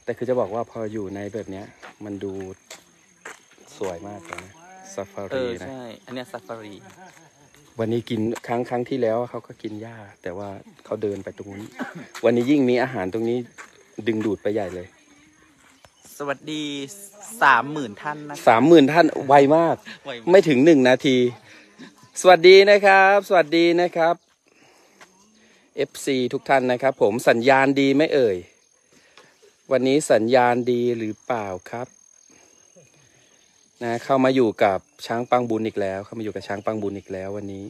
แต่คือจะบอกว่าพออยู่ในแบบเนี้ยมันดูสวยมากเลยนะซาฟารีนะใช่อันเนี้ยซาฟารีวันนี้กินครั้งที่แล้วเขาก็กินหญ้าแต่ว่าเขาเดินไปตรงนี้ วันนี้ยิ่งมีอาหารตรงนี้ดึงดูดไปใหญ่เลยสวัสดี30,000 ท่านนะ 30,000 ท่านไวมากไม่ถึง1 นาทีสวัสดีนะครับสวัสดีนะครับ FC ทุกท่านนะครับผมสัญญาณดีไหมเอ่ยวันนี้สัญญาณดีหรือเปล่าครับนะเข้ามาอยู่กับช้างปังบุญอีกแล้วเข้ามาอยู่กับช้างปังบุญอีกแล้ววันนี้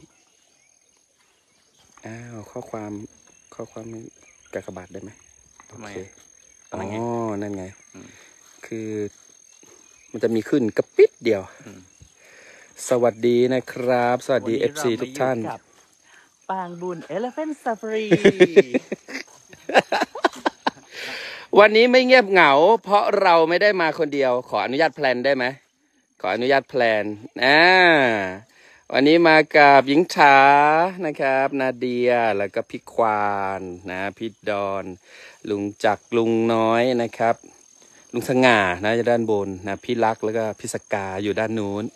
อ้าวข้อความกากบาทได้ไหมโอเคอ๋อนั่นไงคือมันจะมีขึ้นกระปิดเดียวสวัสดีนะครับสวัสดี FC ทุกท่านปางบุญ Elephant Safari วันนี้ไม่เงียบเหงาเพราะเราไม่ได้มาคนเดียวขออนุญาตแพลนได้ไหมขออนุญาตแพลนวันนี้มากับหญิงฉานะครับนาเดียแล้วก็พี่ควานนะพี่ดอนลุงจักรลุงน้อยนะครับลุงสง่านะอยู่ด้านบนนะพี่ลักษ์แล้วก็พี่สกาอยู่ด้านนู้น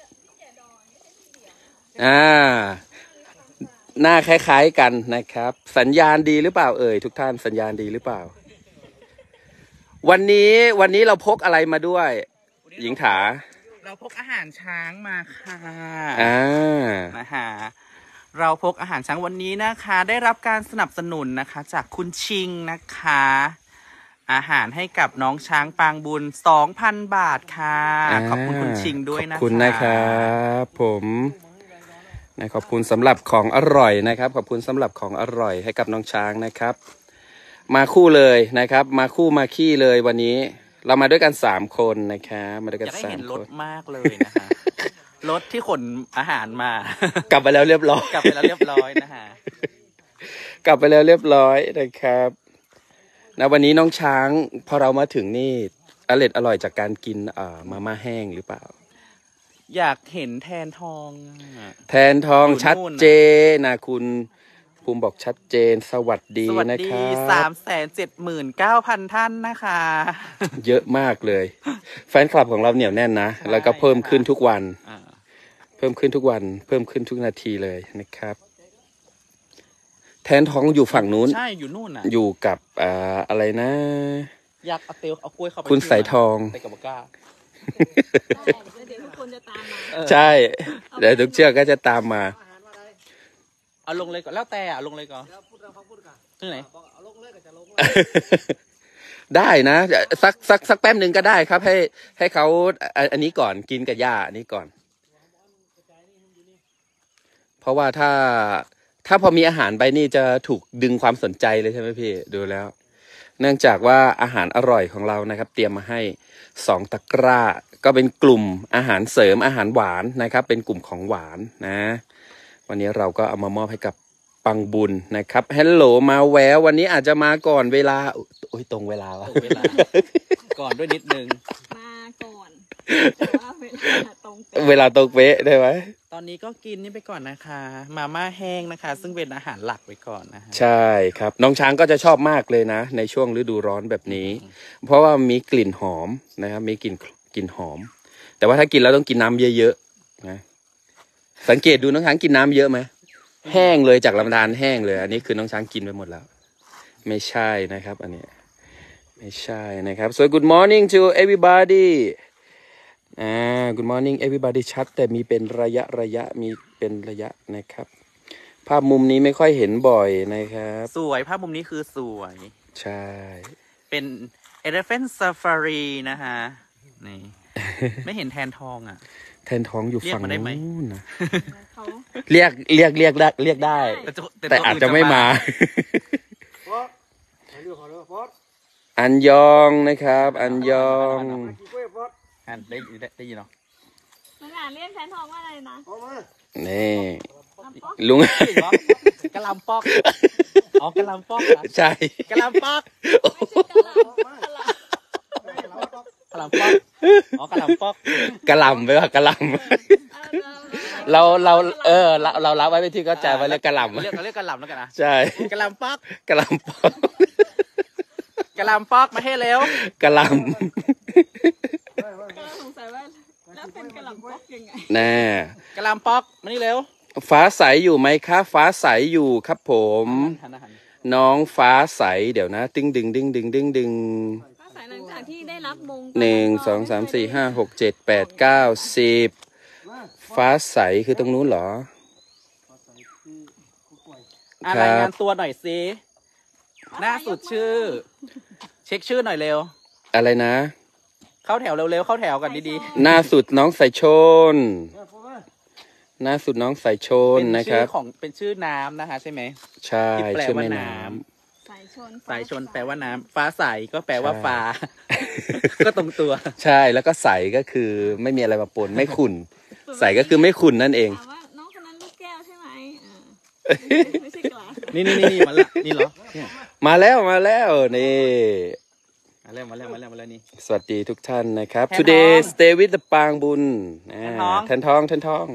หน้าคล้ายๆกันนะครับสัญญาณดีหรือเปล่าเอ่ยทุกท่านสัญญาณดีหรือเปล่าวันนี้เราพกอะไรมาด้วยหญิงถาเราพกอาหารช้างมาค่ะนะคะเราพกอาหารช้างวันนี้นะคะได้รับการสนับสนุนนะคะจากคุณชิงนะคะอาหารให้กับน้องช้างปางบุญ 2,000 บาทค่ะขอบคุณคุณชิงด้วยนะคะขอบคุณนะครับผมนะขอบคุณสำหรับของอร่อยนะครับขอบคุณสำหรับของอร่อยให้กับน้องช้างนะครับมาคู่เลยนะครับมาคู่มาขี้เลยวันนี้เรามาด้วยกัน3 คนนะครับมาด้วยกัน3 คนอยากให้เห็นรถมากเลยนะคะรถที่ขนอาหารมากลับไปแล้วเรียบร้อยกลับไปแล้วเรียบร้อยนะคะกลับไปแล้วเรียบร้อยนะครับนะวันนี้น้องช้างพอเรามาถึงนี่อร่อยจากการกินมาม่าแห้งหรือเปล่าอยากเห็นแทนทองชัดเจนนะคุณภูมิบอกชัดเจนสวัสดีนะครับ 379,000 ท่านนะคะเยอะมากเลยแฟนคลับของเราเหนียวแน่นนะแล้วก็เพิ่มขึ้นทุกวันเพิ่มขึ้นทุกวันเพิ่มขึ้นทุกนาทีเลยนะครับแทนทองอยู่ฝั่งนู้นใช่อยู่นู่นน่ะอยู่กับอะไรนะอยากเอาเอากล้วยเข้าไปคุณสายทองใส่กับก้าเดี๋ยวทุกคนจะตามมาใช่เดี๋ยวทุกเชือกก็จะตามมาเอาลงเลยก่อนแล้วแต่ลงเลยก่อนที่ไหนได้นะสักแป๊บหนึ่งก็ได้ครับให้เขาอันนี้ก่อนกินกับย่าอันนี้ก่อนเพราะว่าถ้าพอมีอาหารไปนี่จะถูกดึงความสนใจเลยใช่ไหมพี่ดูแล้วเนื่องจากว่าอาหารอร่อยของเรานะครับเตรียมมาให้2 ตะกร้าก็เป็นกลุ่มอาหารเสริมอาหารหวานนะครับเป็นกลุ่มของหวานนะวันนี้เราก็เอามามอบให้กับปังบุญนะครับฮัลโหลมาแวววันนี้อาจจะมาก่อนเวลาโอ้ยตรงเวลาวะก่อนด้วยนิดนึงมาก่อนแต่ว่าเวลาตรงเป๊ะได้ไหมตอนนี้ก็กินนี่ไปก่อนนะคะมาม่าแห้งนะคะซึ่งเป็นอาหารหลักไปก่อนนะใช่ครับน้องช้างก็จะชอบมากเลยนะในช่วงฤดูร้อนแบบนี้เพราะว่ามีกลิ่นหอมนะครับมีกลิ่นหอมแต่ว่าถ้ากินแล้วต้องกินน้ำเยอะๆนะสังเกตดูน้องช้างกินน้ำเยอะไหมแห้งเลยจากลำธารแห้งเลยอันนี้คือน้องช้างกินไปหมดแล้วไม่ใช่นะครับอันนี้ไม่ใช่นะครับ so good morning to everybody good morning everybody ชัดแต่มีเป็นระยะมีเป็นระยะนะครับภาพมุมนี้ไม่ค่อยเห็นบ่อยนะครับสวยภาพมุมนี้คือสวยใช่เป็น Elephant Safari นะคะนี่ ไม่เห็นแทนทองอ่ะแทนทองอยู่ฝั่งนู้นนะเรียกได้แต่อาจจะไม่มาอันยองนะครับอันยองได้ยินเนาะน้องอ่านเรียกแทนทองว่าอะไรนะนี่ลุงกะลำปอกอ๋อกะลำปอกใช่กะลำปอกกะลำปอกอ๋อกะลำปอกกะลำไปว่ากะลำเรารับไว้เป็นที่เข้าใจว่าเรียกกะลำเรียกกะลำแล้วกันนะใช่กะลำปอกกะลำปอกกะะหล่ำป๊อกมาให้เร็วกะหล่ก็สงสัยว่าแล้วเป็นกระหล่ำป๊อกยังไงำ น่ะกะหล่ำป๊อกมานี่เร็วฟ้าใสอยู่ไหมคะฟ้าใสอยู่ครับผมหันอาหารน้องฟ้าใสเดี๋ยวนะตึงดึงดึงดึงดึงดึงฟ้าใสหลังจากที่ได้รับมง 1 2 3 4 5 6 7 8 9 10ฟ้าใสคือตรงนู้นเหรอรายงานตัวหน่อยสิหน้าสุดชื่อ เช็คชื่อหน่อยเร็วอะไรนะเข้าแถวเร็วๆเข้าแถวกันดีหน้าสุดน้องสายชน หน้าสุดน้องสายชๆนนะครับเป็นชื่อน้ำนะคะใช่ไหมใช่ที่แปลชื่อว่าแม่น้น้สายชนสายชนแปลว่าน้ำฟ้าใสก็แปลว่าใช่ฟ้า ก็ตรงตัวำใช่แล้วก็ใสก็คือไม่มีอะไรมาปนไม่ขุ่นใสก็คือไม่ขุ่นนั่นเองถามว่าน้องคนนั้นลูกแก้วใช่ไหมไม่ใช่กลาสนี่มาละนี่เหรอเนี่ยมาแล้วมาแล้วนี่มาแล้วนี่สวัสดีทุกท่านนะครับแทนทอง Today stay with the ปางบุญแทนทองแทนทอง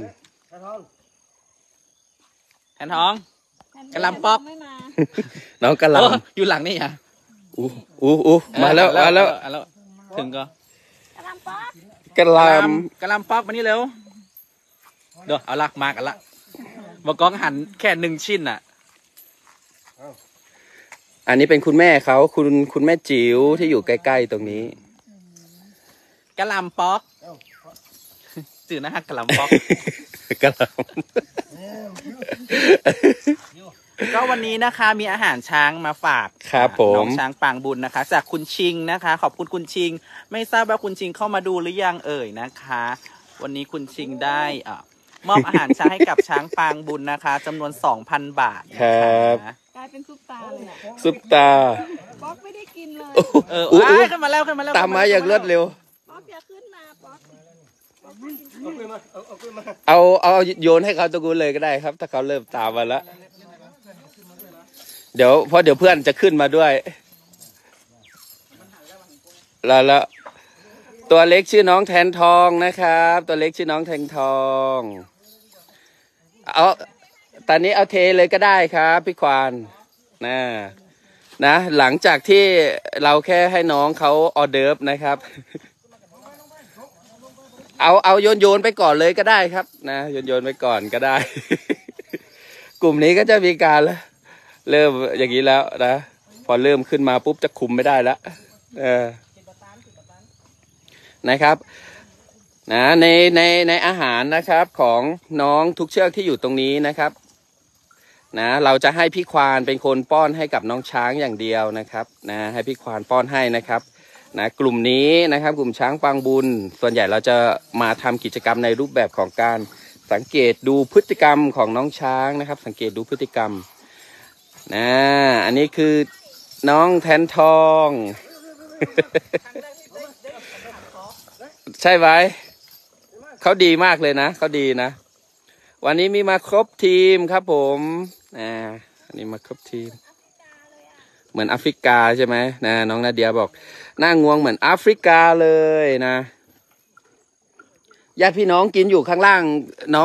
แทนทอง กระหล่ำป๊อกไม่มาน้องกะหล่อยู่หลังนี่อ่ะำอู้มาแล้วมาแล้วถึงก็กระหล่ำป๊อกกะหล่กระหลำป๊อกมานี่เร็วเดี๋ยวเอาละมากันละบอกกองหันแค่1 ชิ้นอ่ะำอันนี้เป็นคุณแม่เขาคุณแม่จิ๋วที่อยู่ใกล้ๆตรงนี้กระหลำป๊อกจืดนะฮะกระหลำป๊อกกะหล่ก็วันนี้นะคะมีอาหารช้างมาฝากครับผมน้องช้างปางบุญนะคะ จากคุณชิงนะคะ ขอบคุณคุณชิง ไม่ทราบว่าคุณชิงเข้ามาดูหรือยังเอ่ยนะคะ วันนี้คุณชิงได้มอบอาหารช้างให้กับช้างปางบุญนะคะจำนวน 2,000 บาทนะครัคะบกลายเป็นซุปตาเลยอะซุปตาป๊อกไม่ได้กินเลยอู้ขึ้นมาแล้วตามมาอย่างรวดเร็วป๊อกอย่าขึ้นมาป๊อกเอาโยนให้เขาตะกูลเลยก็ได้ครับ ถ้าเขาเริ่มตามมาแล้วเดี๋ยวเพื่อนจะขึ้นมาด้วยแล้วตัวเล็กชื่อน้องแทนทองนะครับ ตัวเล็กชื่อน้องแทนทองเอาตอนนี้เอาเทเลยก็ได้ครับพี่ควานนะหลังจากที่เราแค่ให้น้องเขาออเดิร์ฟนะครับ เอาโยนไปก่อนเลยก็ได้ครับนะโยนไปก่อนก็ได้ กลุ่มนี้ก็จะมีการเริ่มอย่างนี้แล้วนะพอเริ่มขึ้นมาปุ๊บจะคุมไม่ได้แล้วนะครับนะในอาหารนะครับของน้องทุกเชือกที่อยู่ตรงนี้นะครับนะเราจะให้พี่ควานเป็นคนป้อนให้กับน้องช้างอย่างเดียวนะครับนะให้พี่ควานป้อนให้นะครับนะกลุ่มนี้นะครับกลุ่มช้างปางบุญส่วนใหญ่เราจะมาทำกิจกรรมในรูปแบบของการสังเกตดูพฤติกรรมของน้องช้างนะครับสังเกตดูพฤติกรรมนะอันนี้คือน้องแทนทอง ใช่ไหมเขาดีมากเลยนะเขาดีนะวันนี้มีมาครบทีมครับผมอันนี้มาครบทีมเหมือนแอฟริกาใช่ไหมนะน้องนาเดียบอกหน้างวงเหมือนแอฟริกาเลยนะญาติพี่น้องกินอยู่ข้างล่างน้อง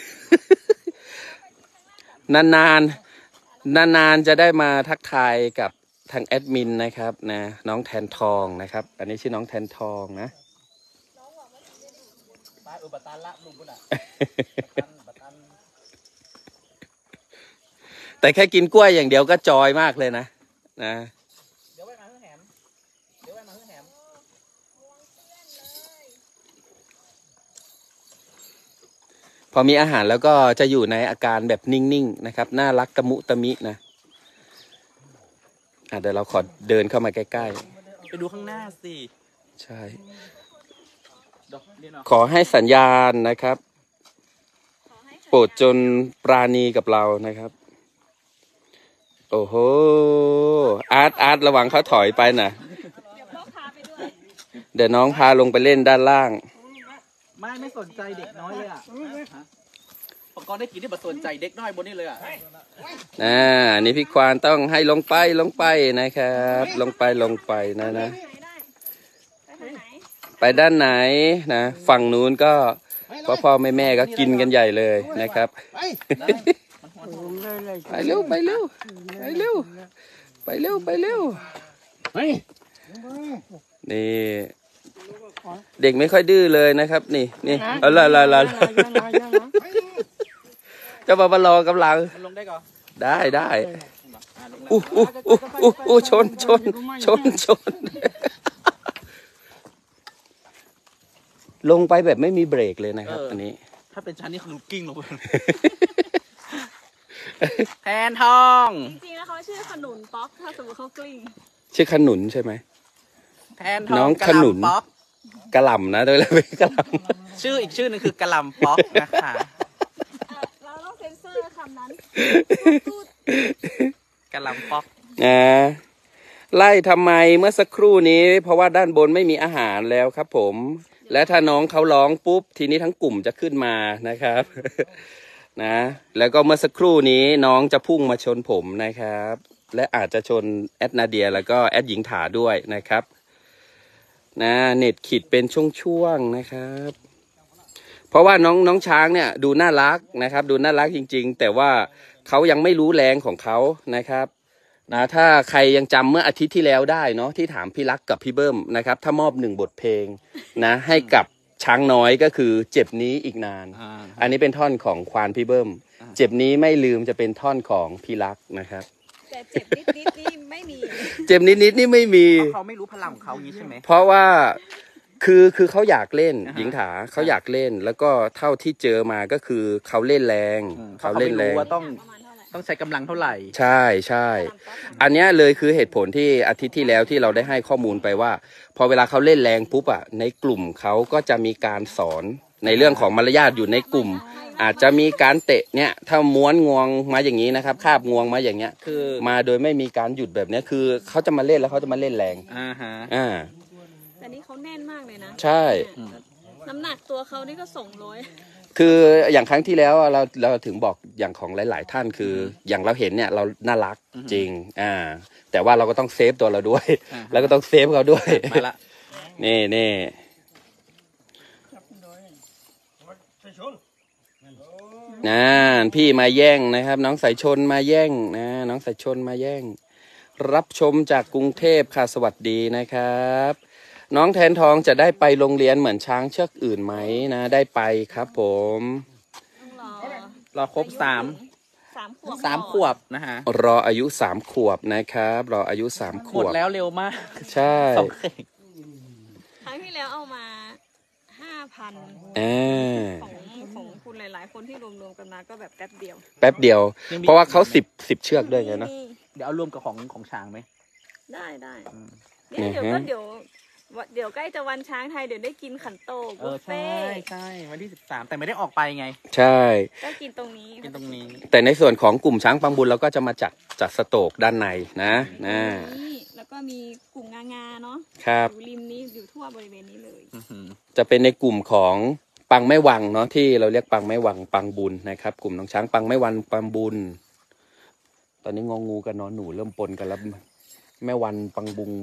นานจะได้มาทักทายกับทางแอดมินนะครับนะน้องแทนทองนะครับอันนี้ชื่อน้องแทนทองนะ แต่แค่กินกล้วยอย่างเดียวก็จอยมากเลยนะเดี๋ยวไว้มาเพื่อแหมพอมีอาหารแล้วก็จะอยู่ในอาการแบบนิ่งๆนะครับน่ารักตะมุตะมินะเดี๋ยวเราขอเดินเข้ามาใกล้ๆไปดูข้างหน้าสิใช่ขอให้สัญญาณนะครับโปรดจนปราณีกับเรานะครับโอ้โหอาร์ตระวังเขาถอยไปนะเดี๋ยวน้องพาลงไปเล่นด้านล่างไม่สนใจเด็กน้อยเลยอ่ะปกรณ์ได้กินที่บัดสนใจเด็กน้อยบนนี้เลยอ่ะนี่พี่ควานต้องให้ลงไปนะครับลงไปนะไปด้านไหนนะฝั่งนู้นก็พ่อแม่ก็กินกันใหญ่เลยนะครับไปเร็วนี่เด็กไม่ค่อยดื้อเลยนะครับนี่เอาละเจ้าบาบารอกำลังมันลงได้ก่อนได้ชนลงไปแบบไม่มีเบรกเลยนะครับอันนี้ถ้าเป็นชั้นนี่คือกิ้งลงไปแทนทองจริงๆแล้วเขาชื่อขนุนป๊อกถ้าสมมติเขากลิ้งชื่อขนุนใช่ไหมแทนทองน้องขนุนกะหล่ำป๊อกกะหล่ำนะโดยแล้วเป็นกะหล่ชื่ออีกชื่อหนึงคือกะหล่ำป๊อกนะคะเราต้องเซ็นเซอร์คำนั้นพูดกะหล่ำป๊อกำไล่ทำไมเมื่อสักครู่นี้ เพราะว่าด้านบนไม่มีอาหารแล้วครับผม และถ้าน้องเขาร้องปุ๊บทีนี้ทั้งกลุ่มจะขึ้นมานะครับ นะแล้วก็เมื่อสักครู่นี้น้องจะพุ่งมาชนผมนะครับ และอาจจะชนแอดนาเดียแล้วก็แอดหญิงถาด้วยนะครับนะเน็ตขีดเป็นช่วงๆนะครับ เพราะว่าน้องช้างเนี่ยดูน่ารักนะครับ ดูน่ารักจริงๆ แต่ว่าเขายังไม่รู้แรงของเขานะครับนะถ้าใครยังจำเมื่ออาทิตย์ที่แล้วได้เนาะที่ถามพี่รักกับพี่เบิ้มนะครับ ถ้ามอบ1 บทเพลงนะให้กับช้างน้อยก็คือเจ็บนี้อีกนาน อันนี้เป็นท่อนของควานพี่เบิ้มเจ็บนี้ไม่ลืมจะเป็นท่อนของพี่รักนะครับแต่เจ็บนิดๆนี่ไม่มีเจ็บนิดๆนี่ไม่มีเพราะเขาไม่รู้พลังของเขาอย่างนี้ใช่ไหมเพราะว่าคือเขาอยากเล่นอ่าฮะหญิงถาเขาอยากเล่น แล้วก็เท่าที่เจอมาก็คือเขาเล่นแรงเขาเล่นไม่แรรู้งว่าต้องประมาณเท่าไหร่ต้องใช้กำลังเท่าไหร่ใช่ อันเนี้ยเลยคือเหตุผลที่อาทิตย์ที่แล้วที่เราได้ให้ข้อมูลไปว่า พอเวลาเขาเล่นแรงปุ๊บอ่ะในกลุ่มเขาก็จะมีการสอนในเรื่องของมารยาทอยู่ในกลุ่ม อาจจะมีการเตะเนี่ยถ้าม้วนงวงมาอย่างนี้นะครับคาบงวงมาอย่างเงี้ยคือมาโดยไม่มีการหยุดแบบเนี้ยคือเขาจะมาเล่นแล้วเขาจะมาเล่นแรงฮะแต่นี่เขาแน่นมากเลยนะใช่น้ำหนักตัวเขานี่ก็200 คืออย่างครั้งที่แล้วอะเราถึงบอกอย่างของหลาย ๆ ท่านคืออย่างเราเห็นเนี่ยเราน่ารักจริงแต่ว่าเราก็ต้องเซฟตัวเราด้วย แล้วก็ต้องเซฟเขาด้วยมาละนี่นะพี่มาแย่งนะครับ น้องสายชนมาแย่งนะน้องสายชนมาแย่ง รับชมจากกรุงเทพค่ะสวัสดีนะครับ น้องแทนทองจะได้ไปโรงเรียนเหมือนช้างเชือกอื่นไหมนะได้ไปครับผมต้องรอครบ 3 ขวบ 3 ขวบนะฮะรออายุ3 ขวบนะครับรออายุ3 ขหมวดบแล้วเร็วมากใช่ 2 เข่งครั้งที่แล้วเอามา 5,000 ของคุณหลายๆ คนที่รวมๆกันมาก็แบบแป๊บเดียวแป๊บเดียว เพราะว่าเขา10 เชือกด้วยไงเนาะเดี๋ยวเอารวมกับของช้างไหมได้อือฮึเดี๋ยวใกล้จะวันช้างไทยเดี๋ยวได้กินขันโตกบุฟเฟ่ใช่วันที่13แต่ไม่ได้ออกไปไงใช่ก็กินตรงนี้กินตรงนี้แต่ในส่วนของกลุ่มช้างปังบุญเราก็จะมาจัดสโตกด้านในนะนี่แล้วก็มีกลุ่มงาเนาะครับอยู่ริมนี้อยู่ทั่วบริเวณนี้เลยจะเป็นในกลุ่มของปังแม่วังเนาะที่เราเรียกปังแม่วังปังบุญนะครับ กลุ่มน้องช้างปังแม่วันปังบุญ ตอนนี้งองูกับนอนหนูเริ่มปนกันแล้วแม่วันปังบุง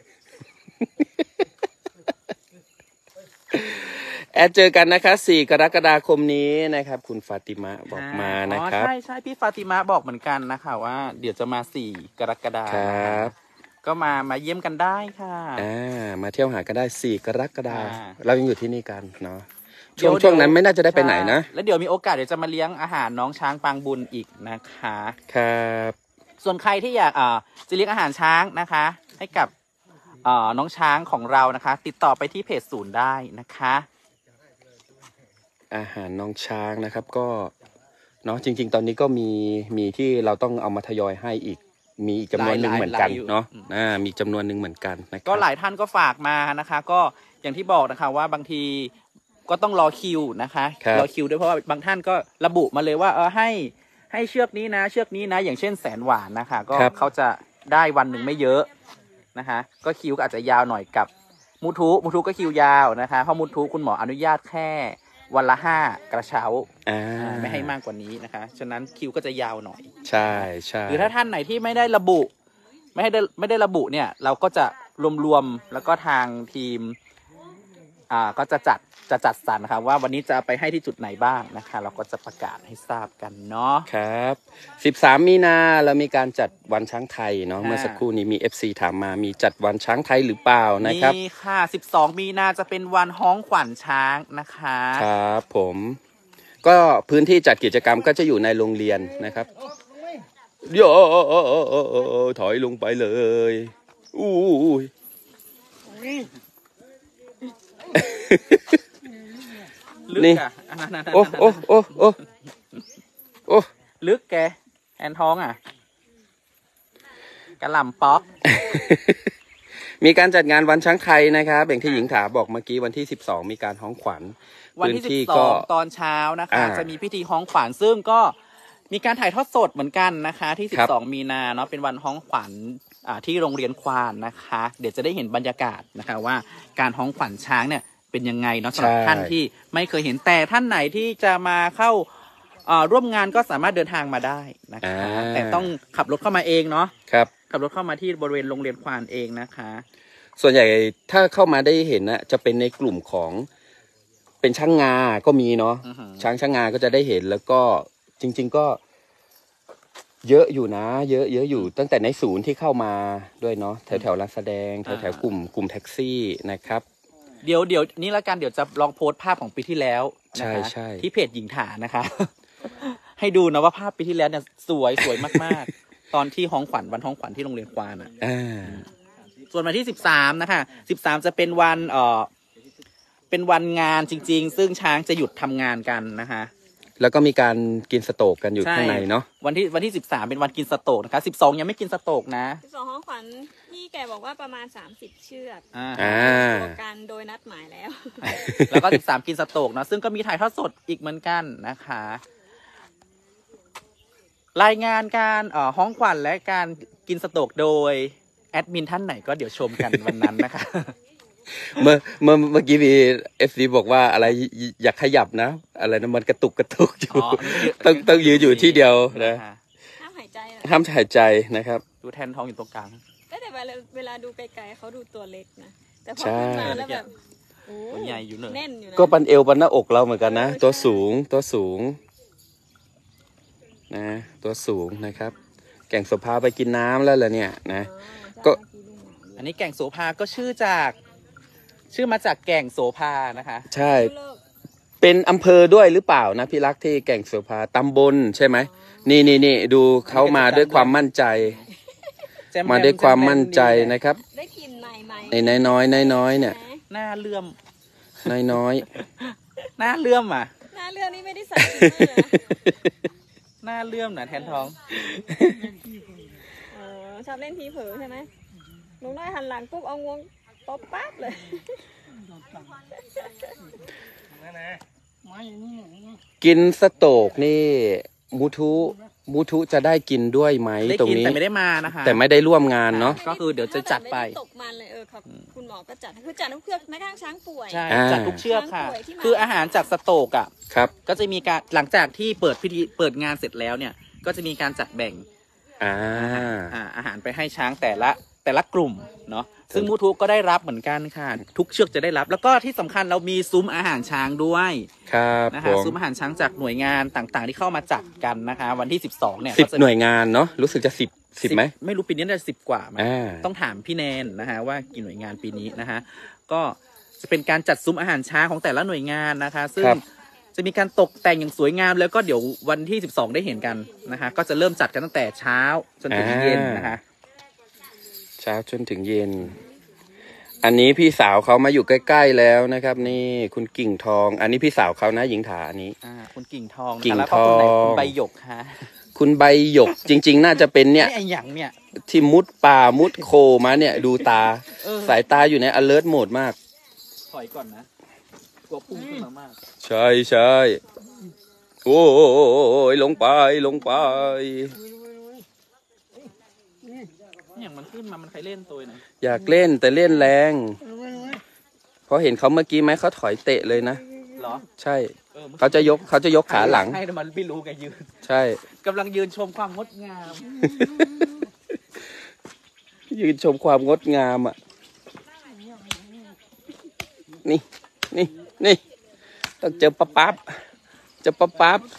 แอดเจอกันนะคะ4 กรกฎาคมนี้นะครับ คุณฟาติมะบอกมานะครับใช่พี่ฟาติมาบอกเหมือนกันนะคะว่าเดี๋ยวจะมา4 กรกฎาคมครับก็มาเยี่ยมกันได้ค่ะมาเที่ยวหากันได้4 กรกฎาคมอ่าเรายังอยู่ที่นี่กันเนาะเดี๋ยวช่วงนั้นไม่น่าจะได้ไปไหนนะแล้วเดี๋ยวมีโอกาสเดี๋ยวจะมาเลี้ยงอาหารน้องช้างปางบุญอีกนะคะครับส่วนใครที่อยากจะเลี้ยงอาหารช้างนะคะ ให้กับน้องช้างของเรานะคะ ติดต่อไปที่เพจศูนย์ได้นะคะอาหารน้องช้างนะครับก็เนาะจริง ๆ ตอนนี้ก็มีที่เราต้องเอามาทยอยให้อีกมีอีกจำนวนหนึ่งเหมือนกันเนาะมีจำนวนหนึ่งเหมือนกันนะครับก็หลายท่านก็ฝากมานะคะ ก็อย่างที่บอกนะคะว่าบางทีก็ต้องรอคิวนะคะรอคิวด้วยเพราะว่าบางท่านก็ระบุมาเลยว่าให้เชือกนี้นะเชือกนี้นะ อย่างเช่นแสนหวานนะคะก็เขาจะได้วันหนึ่งไม่เยอะนะคะก็คิวก็อาจจะยาวหน่อยกับมูทูก็คิวยาวนะคะเพราะมูทูคุณหมออนุญาตแค่วันละ5 กระเช้าไม่ให้มากกว่านี้นะคะฉะนั้นคิวก็จะยาวหน่อยใช่หรือถ้าท่านไหนที่ไม่ได้ระบุไม่ได้ระบุเนี่ยเราก็จะรวมๆแล้วก็ทางทีมก็จะจัดจะจัดสรรนะคะว่าวันนี้จะไปให้ที่จุดไหนบ้างนะคะ เราก็จะประกาศให้ทราบกันเนาะครับ13 มีนาเรามีการจัดวันช้างไทยเนาะเมื่อสักครู่นี้มี FC ถามมามีจัดวันช้างไทยหรือเปล่านะครับนี่ค่ะ12 มีนาจะเป็นวันฮ้องขวัญช้างนะคะครับผมก็พื้นที่จัดกิจกรรมก็จะอยู่ในโรงเรียนนะครับโยถอยลงไปเลยอู้ยลึกนี่อะโอ้โอ้โอ้โอ้โอ้ลึกแกแอนท้องอ่ะกระหล่ำป๊อกมีการจัดงานวันช้างไทยนะครับอย่างที่หญิงถาบอกเมื่อกี้วันที่12มีการฮ้องขวัญวันที่พื้ก็ 12 ตอนเช้านะคะอ่าจะมีพิธีฮ้องขวัญซึ่งก็มีการถ่ายทอดสดเหมือนกันนะคะ ที่ครับ 12 มีนาเนาะเป็นวันฮ้องขวัญที่โรงเรียนควานนะคะ เดี๋ยวจะได้เห็นบรรยากาศนะคะว่าการฮ้องขวัญช้างเนี่ยเป็นยังไงเนาะสำหรับท่านที่ไม่เคยเห็นแต่ท่านไหนที่จะมาเข้าร่วมงานก็สามารถเดินทางมาได้นะคะแต่ต้องขับรถเข้ามาเองเนาะครับขับรถเข้ามาที่บริเวณโรงเรียนควานเองนะคะส่วนใหญ่ถ้าเข้ามาได้เห็นนะจะเป็นในกลุ่มของเป็นช่างงาก็มีเนาะอือหือช่างงาก็จะได้เห็นแล้วก็จริง ๆก็เยอะอยู่นะเยอะอยู่ตั้งแต่ในศูนย์ที่เข้ามาด้วยเนาะแถวร้านแสดงแถวกลุ่มแท็กซี่นะครับเดี๋ยวนี่ละกันเดี๋ยวจะลองโพสต์ภาพของปีที่แล้วนะคะใช่ที่เพจหญิงถานะคะ ให้ดูนะว่าภาพปีที่แล้วเนี่ยสวยมากๆ ตอนที่ฮ้องขวัญวันฮ้องขวัญที่โรงเรียนควานอ่ะ ส่วนวันที่13นะคะ13จะเป็นวันเป็นวันงานจริงๆ ซึ่งช้างจะหยุดทำงานกันนะคะแล้วก็มีการกินสโต๊กกันอยู่ใช่ข้างในเนาะวันที่13เป็นวันกินสโต๊กนะคะ12ยังไม่กินสโต๊กนะ 12 ห้องขวัญที่แกบอกว่าประมาณ30 เชือกอ่าตัวกันโดยนัดหมายแล้วแล้วก็13กินสโต๊กเนาะซึ่งก็มีถ่ายทอดสดอีกเหมือนกันนะคะ รายงานการฮ้องขวัญและการกินสโต๊กโดยแอดมินท่านไหนก็เดี๋ยวชมกันวันนั้นนะคะเมื่อกี้มีFCบอกว่าอะไรอยากขยับนะ อะไรนะมันกระตุกอยู่อ๋อต้องยืนอยู่ที่เดียวนะห้ามหายใจอะห้ามหายใจนะครับดูแทนท้องอยู่ตรงกลางแต่เวลาดูไกลๆเขาดูตัวเล็กนะ แต่พอใช่ขึ้นมาแล้วแบบโอ้มันใหญ่อยู่เลยแน่นอยู่นะก็ปันเอวปันหน้าอกเราเหมือนกันนะ ตัวสูงนะตัวสูงนะครับ แก่งโสภาไปกินน้ำแล้วเหรอเนี่ยนะ ก็อันนี้แก่งโสภาก็ชื่อมาจากแก่งโสภานะคะใช่ เป็นอำเภอด้วยหรือเปล่านะพี่รักที่แก่งโสภาตำบลใช่ไหมนี่ดูเขามาด้วยความมั่นใจ มาด้วยความมั่นใจนะครับได้กลินใหม่ในน้อยเนี่ยหน้าเลื่อมน้อยหน้าเลื่อมอ่ะหน้าเรื่องนี้ไม่ได้ใส่ฟิลเตอร์นะหน้าเลื่อมนะแทนท้องชอบเล่นทีเผลอใช่ไหมลุงน้อยหันหลังปุ๊บเอางวงตบปั๊บเลยกินสโต๊กนี่มูทุจะได้กินด้วยไหมได้ตรงกินนี้แต่ไม่ได้มานะคะแต่ไม่ได้ร่วมงานเนาะก็คือเดี๋ยวจะจัดไปตกมันเลยครับคุณหมอก็จัดคือจัดทุกเชือกแม้กระทั่งช้างป่วยใช่อ่าจัดทุกเชือกค่ะช้างป่วยที่มาคืออาหารจากสโต๊กอ่ะครับก็จะมีการหลังจากที่เปิดพิธีเปิดงานเสร็จแล้วเนี่ย ก็จะมีการจัดแบ่ง อาหารไปให้ช้างแต่ละกลุ่มเนาะซึ่งมูทูก็ได้รับเหมือนกันค่ะทุกเชือกจะได้รับ แล้วก็ที่สำคัญเรามีซุ้มอาหารช้างด้วยครับนะผคะมซุ้มอาหารช้างจากหน่วยงานต่างๆ ที่เข้ามาจัดกันนะคะ วันที่12เนี่ย 10 ก็จะหน่วยงานเนาะรู้สึกจะ10ไหมไม่รู้ปีนี้น่าจะ10 กว่าไหมอ่าต้องถามพี่แนนนะฮะว่ากี่หน่วยงานปีนี้นะฮะก็จะเป็นการจัดซุ้มอาหารช้างของแต่ละหน่วยงานนะคะ ซึ่งจะมีการตกแต่งอย่างสวยงามแล้วก็เดี๋ยววันที่12ได้เห็นกันนะคะก็จะเริ่มจัดกันตั้งแต่เช้าจนถึงเย็นนะคะเช้าจนถึงเย็น อันนี้พี่สาวเขามาอยู่ใกล้ๆแล้วนะครับ นี่คุณกิ่งทอง อันนี้พี่สาวเขานะหญิงถาอันนี้คุณกิ่งทองกิ่งแล้วก็คนไหนทองคุณใบหยกฮะคุณใบหยกจริง ๆ น่าจะเป็นเนี่ยไอ้หยังเนี่ยที่มุดป่ามุดโคมาเนี่ย ดูตา สายตาอยู่ใน alert mode มากถอยก่อนนะกลัวพุ่งขึ้นมามากใช่โอ้ยลงไปอย่างมันขึ้นมามันใครเล่นตัวนะอยากเล่นแต่เล่นแรงเพราะเห็นเขาเมื่อกี้ไหมเขาถอยเตะเลยนะเหรอใช่เขาจะยกขาหลังให้มันไม่รู้แกยืนใช่กำลังยืนชมความงดงามยืนชมความงดงามอ่ะนี่ต้องเจอปั๊บเจอปั๊บ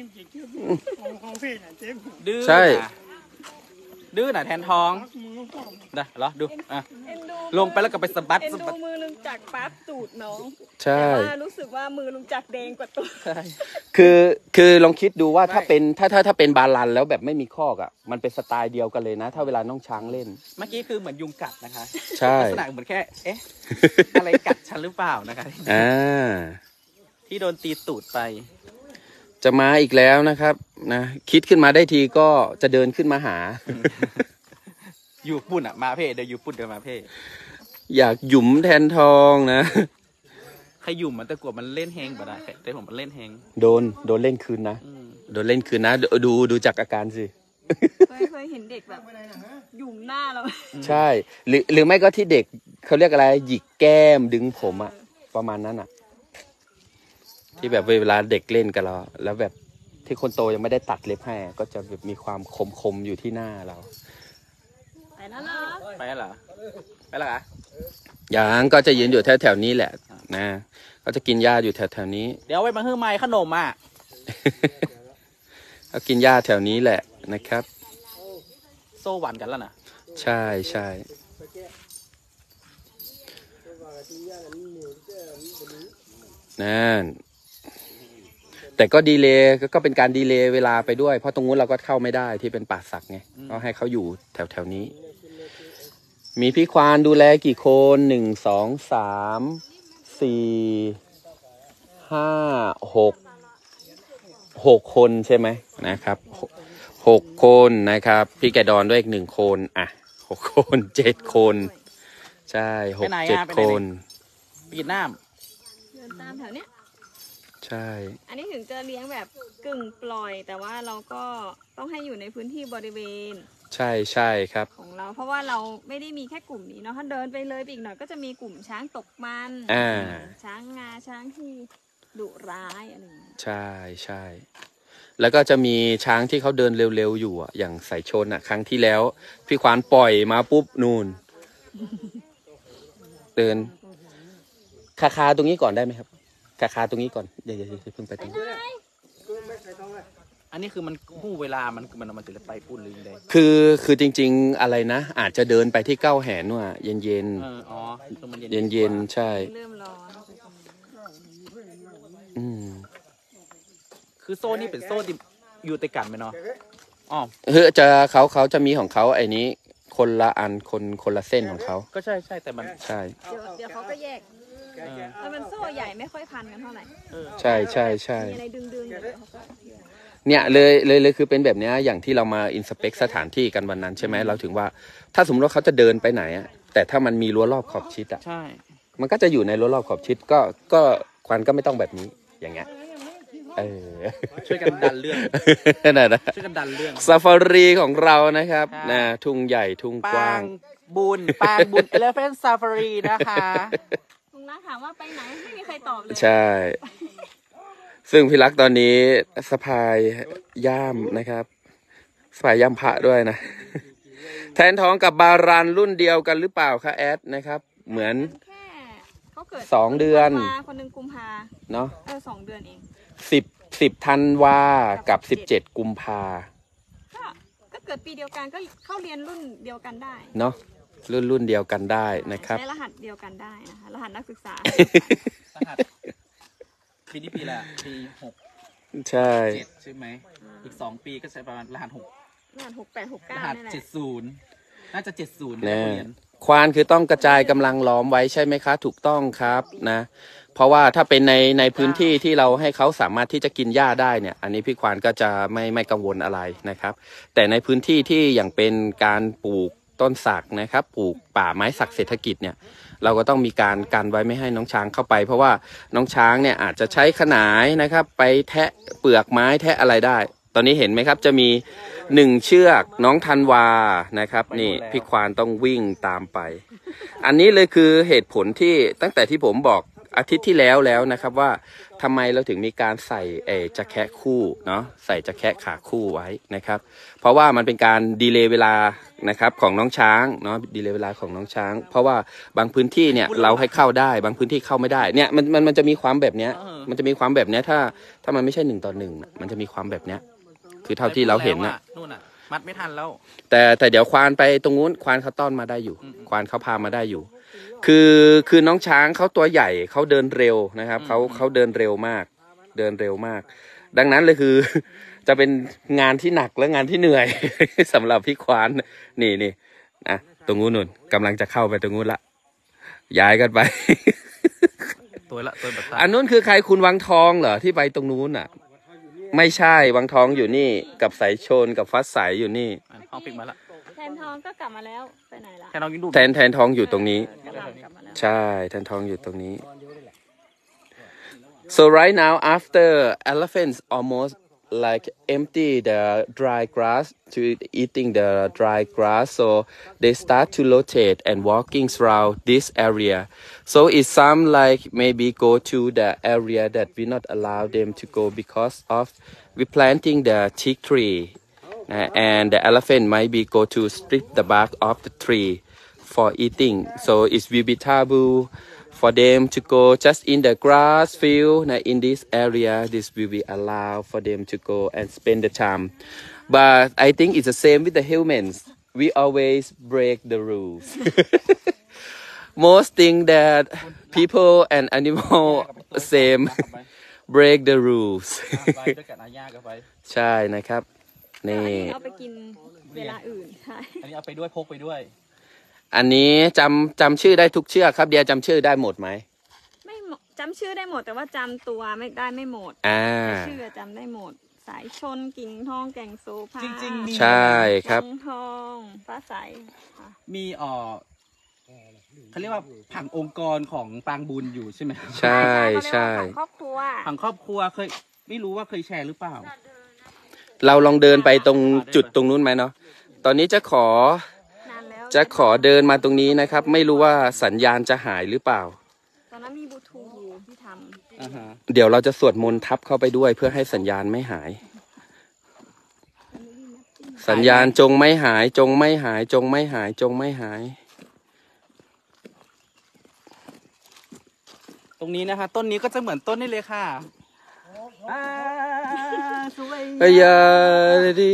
ดื้อใช่น่ะดื้อน่ะแทนทองนะเหรอดูอ่ะเอ็นดูลงไปแล้วก็ไปสะบัดเอ็นสะดูบัดมือลุงจักรปั๊บตูดน้องใช่แต่ว่ารู้สึกว่ามือลุงจักรแดงกว่าตัวใช่คือลองคิดดูว่าไม่ถ้าเป็นถ้าเป็นบาลันแล้วแบบไม่มีคอกอ่ะมันเป็นสไตล์เดียวกันเลยนะ ถ้าเวลาน้องช้างเล่นเมื่อกี้คือเหมือนยุงกัดนะคะใช่ลักษณะเหมือนแค่ เอ๊ะ อะไรกัดฉันหรือเปล่านะคะอ่าที่โดนตีตูดไปจะมาอีกแล้วนะครับนะคิดขึ้นมาได้ทีก็จะเดินขึ้นมาหาอยู่ปุ่นอ่ะมาเพ่เดี๋ยวอยู่ปุ่นเดี๋ยวมาเพ่อยากหยุมแทนทองนะใครอยู่มันแต่กลัวมันเล่นแฮงบ่ได้แต่ผมมันเล่นแฮงโดนเล่นคืนนะอืมโดนเล่นคืนนะดูจากอาการสิเคยเห็นเด็กแบบหยุ่มหน้าเราใช่ หรือไม่ก็ที่เด็กเขาเรียกอะไรหยิกแก้มดึงผมอะประมาณนั้นอะที่แบบเวลาเด็กเล่นกับเราแล้วแบบที่คนโตยังไม่ได้ตัดเล็บให้ก็จะแบบมีความคมอยู่ที่หน้าเราไปแล้วเหรอไปแล้วเหรอไปแล้วเหรออย่างก็จะยืนอยู่แถวๆนี้แหละนะก็จะกินหญ้าอยู่แถวๆนี้เดี๋ยวไว้มาฮื้อไม้ขนมอ่ะก็กินหญ้าแถวนี้แหละนะครับโซ่หวานกันแล้วนะใช่ใช่นั่นแต่ก็ดีเลย์ก็เป็นการดีเลย์เวลาไปด้วยเพราะตรงนู้นเราก็เข้าไม่ได้ที่เป็นป่าสักไงก็ให้เขาอยู่แถวๆนี้ มีพี่ควานดูแลกี่คน1 2 3 4 5 6คนใช่ไหมนะครับ6คนนะครับพี่แกดอนด้วยอีก1 คนอ่ะ6 คน7 คนใช่6-7 คนปีน้เดินตามแถวเนี้ยใช่อันนี้ถึงจะเลี้ยงแบบกึ่งปล่อย แต่ว่าเราก็ต้องให้อยู่ในพื้นที่บริเวณใช่ใช่ครับของเรา เพราะว่าเราไม่ได้มีแค่กลุ่มนี้เนาะถ้าเดินไปเลยไปอีกหน่อยก็จะมีกลุ่มช้างตกมัน ช้างงาช้างที่ดุร้ายอะไรอย่างเงี้ยใช่ใช่แล้วก็จะมีช้างที่เขาเดินเร็วๆอยู่อ่ะอย่างสายชนอ่ะครั้งที่แล้วพี่ควานปล่อยมาปุ๊บนู่นเดินคาตรงนี้ก่อนได้ไหมครับคาตรงนี้ก่อนเดี๋ยวเพิ่งไปตรงนี้ำอันนี้คือมันหู้เวลามันจะไปปุ่นหรือยังไงคือจริงๆอะไรนะอาจจะเดินไปที่เก้าแหนว่ะเย็นอ๋อคือมันๆเย็นๆใช่เริ่มร้อนอืมคือโซ่นี่เป็นโซ่ที่อยู่ติดกันไหมเนาะอ๋อเขาจะมีของเขาไอ้นี้คนละอันคนละเส้นของเขาก็ใช่แต่มันใช่เดี๋ยวเขาก็แยกเออแล้วมันโซ่ใหญ่ไม่ค่อยพันกันเท่าไหร่ใช่ใช่ใช่มีอะไรดึงๆเดี๋ยวเขาก็เนี่ยเลยคือเป็นแบบเนี้ยอย่างที่เรามาอินสเปกสถานที่กันวันนั้นใช่ไหมเราถึงว่าถ้าสมมติว่าเขาจะเดินไปไหนอะแต่ถ้ามันมีรั้วรอบขอบชิดอะใช่มันก็จะอยู่ในรั้วรอบขอบชิดก็ควันก็ไม่ต้องแบบนี้อย่างเงี้ยช่วยกันดันเรื่องนั่นนะช่วยกันดันเรื่องซาฟารีของเรานะครับใช่นะทุ่งใหญ่ทุ่งกว้างปางบุญ Elephant Safari นะคะลุงรักถามว่าไปไหนไม่มีใครตอบเลยใช่ ซึ่งพี่รักตอนนี้สะพายย่ามนะครับสะพายย่ามพระด้วยนะ แทนทองกับบารันรุ่นเดียวกันหรือเปล่าคะแอดนะครับ เหมือนแค่เขาเกิด 2 เดือนคนหนึ่งกุมภาเนาะ 2 เดือนเอง 10ธันวากับ17 กุมภาก็เกิดปีเดียวกันก็เข้าเรียนรุ่นเดียวกันได้เนาะรุ่นเดียวกันได้นะครับใช้รหัสเดียวกันได้นะคะรหัสนักศึกษารหัสปีนี้ปีละปี6 ใช่ 7ใช่ไหมอีก2 ปีก็ใช้ประมาณรหัส6 รหัส6869 รหัสนี่แหละ 70น่าจะ70 แน่เรียนควานคือต้องกระจายกำลังล้อมไว้ใช่ไหมคะถูกต้องครับนะเพราะว่าถ้าเป็นในพื้นที่ที่เราให้เขาสามารถที่จะกินหญ้าได้เนี่ยอันนี้พี่ควานก็จะไม่กังวลอะไรนะครับ แต่ในพื้นที่ที่อย่างเป็นการปลูกต้นสักนะครับปลูกป่าไม้สักเศรษฐกิจเนี่ยเราก็ต้องมีการกันไว้ไม่ให้น้องช้างเข้าไป เพราะว่าน้องช้างเนี่ยอาจจะใช้ขนายนะครับไปแทะเปลือกไม้แทะอะไรได้ ตอนนี้เห็นไหมครับจะมี1 เชือกน้องธันวานะครับนี่พี่ควานต้องวิ่งตามไป อันนี้เลยคือเหตุผลที่ตั้งแต่ที่ผมบอกอาทิตย์ที่แล้วนะครับว่าทำไมเราถึงมีการใส่จะแคะคู่เนาะใส่จะแคะขาคู่ไว้นะครับเพราะว่ามันเป็นการดีเลย์เวลานะครับของน้องช้างเนาะดีเลย์เวลาของน้องช้างเพราะว่าบางพื้นที่เนี่ยเราให้เข้าได้บางพื้นที่เข้าไม่ได้เนี่ยมันจะมีความแบบเนี้ยมันจะมีความแบบเนี้ยถ้ามันไม่ใช่1:1มันจะมีความแบบเนี้ยคือเท่าที่เราเห็นนะนู่นน่ะมัดไม่ทันแล้วแต่เดี๋ยวควานไปตรงนู้นควานเขาต้อนมาได้อยู่ควานเขาพามาได้อยู่คือน้องช้างเขาตัวใหญ่เขาเดินเร็วนะครับเขาเดินเร็วมากดังนั้นเลยคือจะเป็นงานที่หนักและงานที่เหนื่อย สำหรับพี่ควานนี่นะตรงนู้นนู่นกำลังจะเข้าไปตรงนู้นละย้ายกันไปตัวแบบอันนู้นคือใครคุณวังทองเหรอที่ไปตรงนู้นอ่ะไม่ใช่วังทองอยู่นี่กับสายชนกับฟัดสายอยู่นี่ห้องปิดมาละแทนทองก็กลับมาแล้วไปไหนล่ะแทนทองอยู่ตรงนี้ใช่แทนทองอยู่ตรงนี้ so right now after elephants almost like empty the dry grass to eating the dry grass so they start to rotate and walking around this area so it's some like maybe go to the area that we not allow them to go because of we planting the teak tree and the elephant might be go to strip the bark of the tree for eating so it will be taboo for them to go just in the grass field in this area this will be allowed for them to go and spend the time but I think it's the same with the humans we always break the rules most thing that people and animal same break the rules ใช่นะครับนี่เอาไปกินเวลาอื่นใช่อันนี้เอาไปด้วยพกไปด้วยอันนี้จำชื่อได้ทุกเชือกครับเดียจำชื่อได้หมดไหมไม่จำชื่อได้หมดแต่ว่าจำตัวไม่ได้ไม่หมดชื่อจำได้หมดสายชนกิ่งทองแก่งโซภาจริงๆมีใช่ครับทองฟ้าใสมีเขาเรียกว่าผังองค์กรของปางบุญอยู่ใช่ไหมใช่ผังครอบครัวเคยไม่รู้ว่าเคยแชร์หรือเปล่าเราลองเดินไปตรงจุดตรงนู้นไหมเนาะตอนนี้จะขอเดินมาตรงนี้นะครับไม่รู้ว่าสัญญาณจะหายหรือเปล่าตอนนั้นมีบลูทูธที่ทำเดี๋ยวเราจะสวดมนต์ทับเข้าไปด้วยเพื่อให้สัญญาณไม่หายสัญญาณจงไม่หายจงไม่หายจงไม่หายจงไม่หายตรงนี้นะคะต้นนี้ก็จะเหมือนต้นนี่เลยค่ะสวยยาดี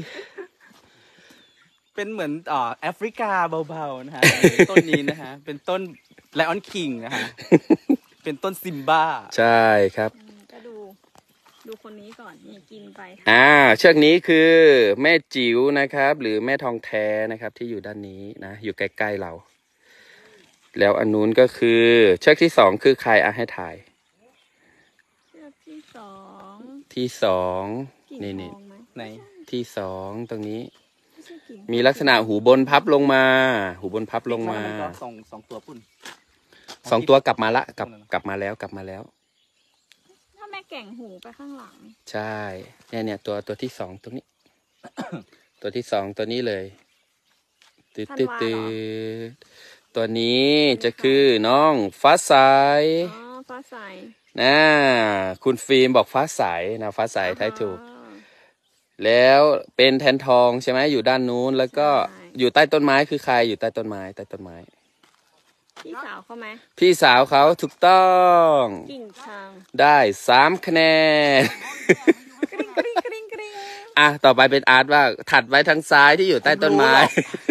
เป็นเหมือนแอฟริกาเบาๆนะฮะต้นนี้นะฮะเป็นต้นไลออนคิงนะฮะเป็นต้นซิมบ้าใช่ครับก็ดูคนนี้ก่อนนี่กินไปเชือกนี้คือแม่จิ๋วนะครับหรือแม่ทองแท้นะครับที่อยู่ด้านนี้นะอยู่ใกล้ๆเราแล้วอันนู้นก็คือเชือกที่2คือใครให้ถ่ายเชือกที่ 2นี่ไหนที่2ตรงนี้มีลักษณะหูบนพับลงมาสองตัวปุ่น 2ตัวกลับมาละกลับมาแล้วถ้าแม่แก่งหูไปข้างหลังใช่เนี่ยตัวที่2ตรงนี้ ตัวที่2ตัวนี้เลยตืดตัวนี้จะคือน้องฟ้าใสนะคุณฟิล์มบอกฟ้าใสนะฟ้าใสท้ายถูกแล้วเป็นแทนทองใช่ไหมอยู่ด้านนู้นแล้วก็อยู่ใต้ต้นไม้คือใครอยู่ใต้ต้นไม้พี่สาวเขาไหมพี่สาวเขาถูกต้องกิ่งทางได้3 คะแนนต่อไปเป็นอาร์ตว่าถัดไว้ทางซ้ายที่อยู่ใต้ต้นไม้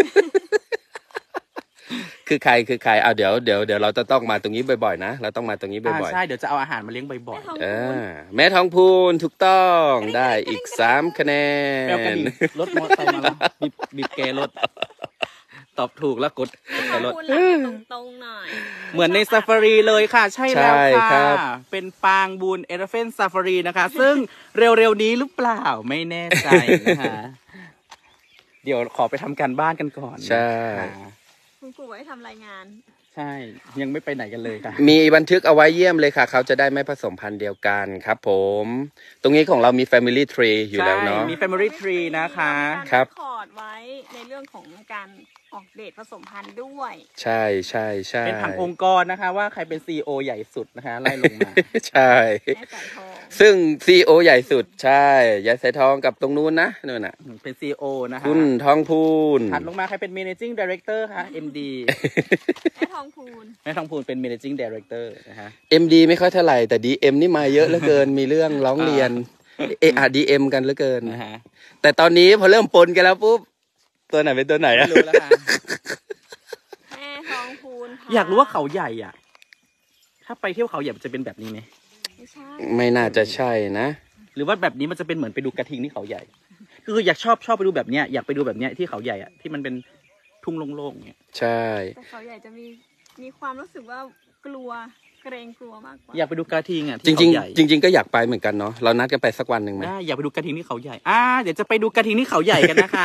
คือใครเดี๋ยวเราจะต้องมาตรงนี้บ่อยๆนะเราต้องมาตรงนี้บ่อยๆใช่เดี๋ยวจะเอาอาหารมาเลี้ยงบ่อยๆแม่ทองพูนถูกต้องได้อีก3 คะแนนรถมอเตอร์ไซค์มาแล้วบีบแกรถตอบถูกแล้วกดรถตรงๆหน่อยเหมือนในซาฟารีเลยค่ะใช่แล้วค่ะเป็นปางบุญเอเลฟเฟนต์ซาฟารีนะคะซึ่งเร็วๆนี้หรือเปล่าไม่แน่ใจนะคะเดี๋ยวขอไปทำการบ้านกันก่อนใช่คุณครูไว้ทำรายงานใช่ยังไม่ไปไหนกันเลยค่ะมีบันทึกเอาไว้เยี่ยมเลยค่ะเขาจะได้ไม่ผสมพันธุ์เดียวกันครับผมตรงนี้ของเรามี Family Tree อยู่แล้วเนาะมี Family Tree นะคะครับคอร์ดไว้ในเรื่องของการออกเดทผสมพันธุ์ด้วยใช่ใช่ใช่เป็นผังองค์กรนะคะ ว่าใครเป็นซีอใหญ่สุดนะคะไล่ลงมาใช่แม่สายทองซึ่งซีโอใหญ่สุดใช่ยายสายทองกับตรงนู้นนะนู่นน่ะเป็นซีอนะคะคุณทองพูนถัดลงมาใครเป็น managing director คะ MD แม่ทองพูนแม่ทองพูนเป็น managing director นะคะ MD ไม่ค่อยเท่าไหร่แต่ DM นี่มาเยอะเหลือเกิน มีเรื่องร้องเรียนDM กันเหลือเกินนะฮะแต่ตอนนี้พอเริ่มปนกันแล้วปุ๊บตัวไหนเป็นตัวไหนไม่อะรู้แล้วค่ะแม่ทองพูนค่ะอยากรู้ว่าเขาใหญ่อ่ะ ถ้าไปเที่ยวเขาใหญ่มันจะเป็นแบบนี้ไหมไม่ใช่ไม่น่าจะใช่นะหรือว่าแบบนี้มันจะเป็นเหมือนไปดูกระทิงที่เขาใหญ่ คืออยากชอบไปดูแบบเนี้ยอยากไปดูแบบเนี้ยที่เขาใหญ่อ่ะที่มันเป็นทุ่งโล่งๆเนี่ยใช่แต่เขาใหญ่จะมีความรู้สึกว่ากลัวเกรงกลัวมากกว่าอยากไปดูกระทิงอ่ะจที่ริงเขาใหญ่ๆจริง ๆ ก็อยากไปเหมือนกันเนาะเรานัดกันไปสักวันหนึ่งไหมได้อยากไปดูกระทิงที่เขาใหญ่เดี๋ยวจะไปดูกระทิงที่เขาใหญ่กันนะคะ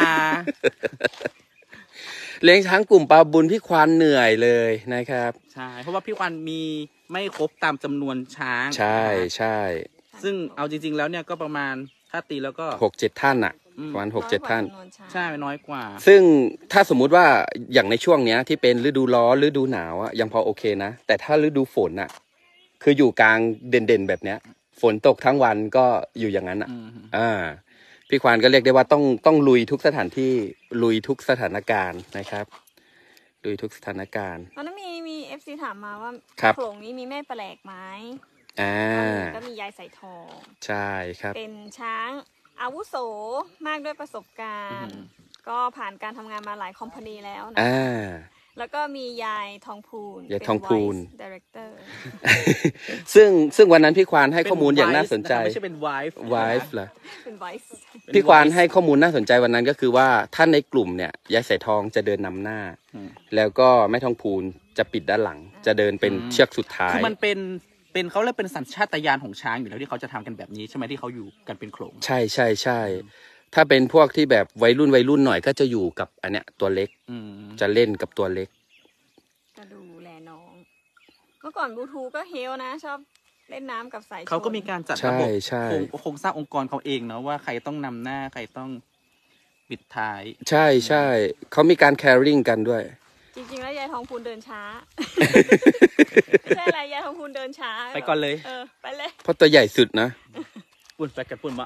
เลี้ยงช้างกลุ่มปลาบุญพี่ควานเหนื่อยเลยนะครับใช่เพราะว่าพี่ควันมีไม่ครบตามจำนวนช้างใช่ใช่ซึ่งเอาจริงๆแล้วเนี่ยก็ประมาณถ้าตีแล้วก็ 6-7 ท่านอะอืมประมาณน้อยกว่า 6-7 ท่านจำวช้างใช่น้อยกว่าซึ่งถ้าสมมุติว่าอย่างในช่วงเนี้ยที่เป็นฤดูร้อนฤดูหนาวอะยังพอโอเคนะ แต่ถ้าฤดูฝนอะคืออยู่กลางเด่นๆแบบเนี้ย ฝนตกทั้งวันก็อยู่อย่างนั้นอะอืมพี่ควานก็เรียกได้ว่าต้องลุยทุกสถานที่ลุยทุกสถานการณ์นะครับลุยทุกสถานการณ์ตอนนั้นมีFC ถามมาว่าครับโขลงนี้มีแม่แปลกไหม ก็มียายสายทองใช่ครับเป็นช้างอาวุโสมากด้วยประสบการอืณ์มก็ผ่านการทำงานมาหลายคอมพานีแล้วนะอ่าแล้วก็มียายทองพูนยายทองพูนเป็น Voice Director ซึ่งวันนั้นพี่ควานให้ข้อมูลอย่างน่าสนใจไม่ใช่เป็น wife wife เหรอเป็น Voice เป็นพี่ควาน wife ให้ข้อมูลน่าสนใจวันนั้นก็คือว่าท่านในกลุ่มเนี่ยยายสายทองจะเดินนำหน้าอืมแล้วก็แม่ทองพูนจะปิดด้านหลัง จะเดินเป็นเชือกสุดท้าคืยอมันเป็นเขาเรียกเป็นสัญชาตญาณของช้างอยู่แล้วที่เขาจะทำกันแบบนี้ใช่ไหมที่เขาอยู่กันเป็นโขลงใช่ใช่ใช่ถ้าเป็นพวกที่แบบวัยรุ่นหน่อยก็จะอยู่กับอันเนี้ยตัวเล็กอืมจะเล่นกับตัวเล็กจะดูแลน้อง เมื่อก่อนบลูทูก็เฮลนะ ชอบเล่นน้ำกับสายชนเขาก็มีการจัดใช่ระบบใช่โครงสร้างองค์กรเขาเองเนาะว่าใครต้องนำหน้าใครต้องปิดท้ายใช่ใช่เขามีการ caring กันด้วยจริงๆแล้วยายทองพูนเดินช้า ไม่ใช่อะไรยายทองพูนเดินช้าไปก่อนเลยไปเลยเพราะตัวใหญ่สุดนะปุ่นไปกับปุ่นวะ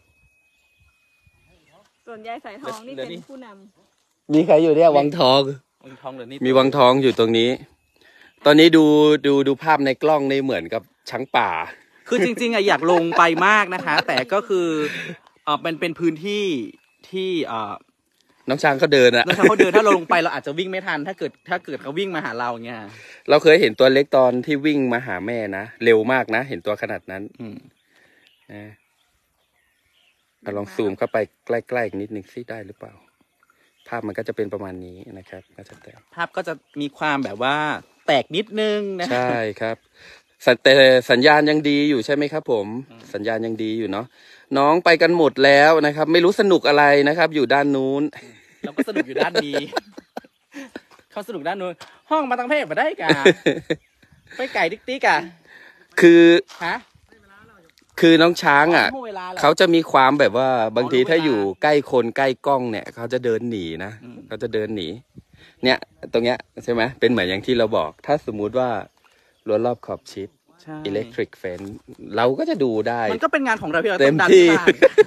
ส่วนยายสายทองนี่เดี๋เป็ยวน นี่ผู้นมีใครอยู่เนี่ยวังทองวังทองเหรือนี่มีวังทองอยู่ตรงนี้ ตอนนี้ดูภาพในกล้องในเหมือนกับช้างป่าคือจริงๆอะอยากลงไปมากนะคะ แต่ก็คือมันเป็นพื้นที่ที่น้องช้างเขาเดินอะแล้วถ้าเขาเดินถ้าเราลงไปเราอาจจะวิ่งไม่ทันถ้าเกิดเขาวิ่งมาหาเราเงี้ยเราเคยเห็นตัวเล็กตอนที่วิ่งมาหาแม่นะเร็วมากนะ เห็นตัวขนาดนั้นอืมนะเอาลองซูมเข้าไปใกล้ๆอีกนิดนึงซิได้หรือเปล่า ภาพมันก็จะเป็นประมาณนี้นะครับ ก็จะแตกภาพก็จะมีความแบบว่าแตกนิดนึงนะใช่ครับแต่สัญญาณยังดีอยู่ใช่ไหมครับผม สัญญาณยังดีอยู่เนาะน้องไปกันหมดแล้วนะครับ ไม่รู้สนุกอะไรนะครับ อยู่ด้านนู้นเราก็สนุกอยู่ด้านนี้ เขาสนุกด้านนู้นห้องมาตั้งเพศมาได้กะ ไปไก่ติ๊กๆอะคือฮะคือน้องช้างอ่ะห่วงเวลาหรอเขาจะมีความแบบว่าบางทีรู้เวลาถ้าอยู่ใกล้คนใกล้กล้องเนี่ยเขาจะเดินหนีนะอืมเขาจะเดินหนีเนี่ยตรงเนี้ยใช่ไหมเป็นเหมือนอย่างที่เราบอก ถ้าสมมุติว่ารั้วรอบขอบชิดใช่อิเล็กทริกเฟนเราก็จะดูได้มันก็เป็นงานของเราที่เราเต็ต้อมงดันที่สร้าง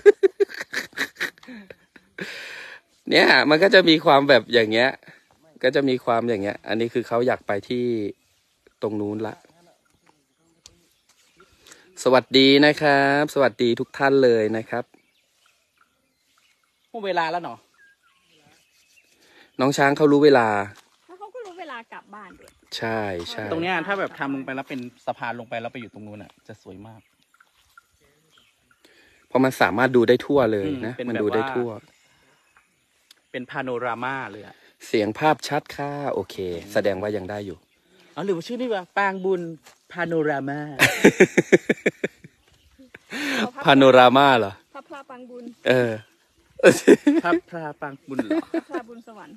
เนี่ยมันก็จะมีความแบบอย่างเงี้ย ก็จะมีความอย่างเงี้ย อันนี้คือเขาอยากไปที่ตรงนู้นละ สวัสดีนะครับ สวัสดีทุกท่านเลยนะครับห่วงเวลาแล้วเนาะน้องช้างเขารู้เวลาำแล้วเขาก็รู้เวลากลับบ้านด้วยใช่ใช่ตรงเนี้ยถ้าแบบทำลงไปแล้วเป็นสะพานลงไปแล้วไปอยู่ตรงนู้นอ่ะจะสวยมากเพราะมันสามารถดูได้ทั่วเลยนะเป็นมันแบบดูได้ว่าทั่วเป็นพาโนรามาเลยอ่ะเสียงภาพชัดค่ะโอเค แสดงว่ายังได้อยู่อ๋อหรือว่าชื่อนี่ว่าปางบุญพาโนรามาพาโนรามาเหรอพระพลาปังบุญเออพระพราปางบุญเหรอพระพลาบุญสวรรค์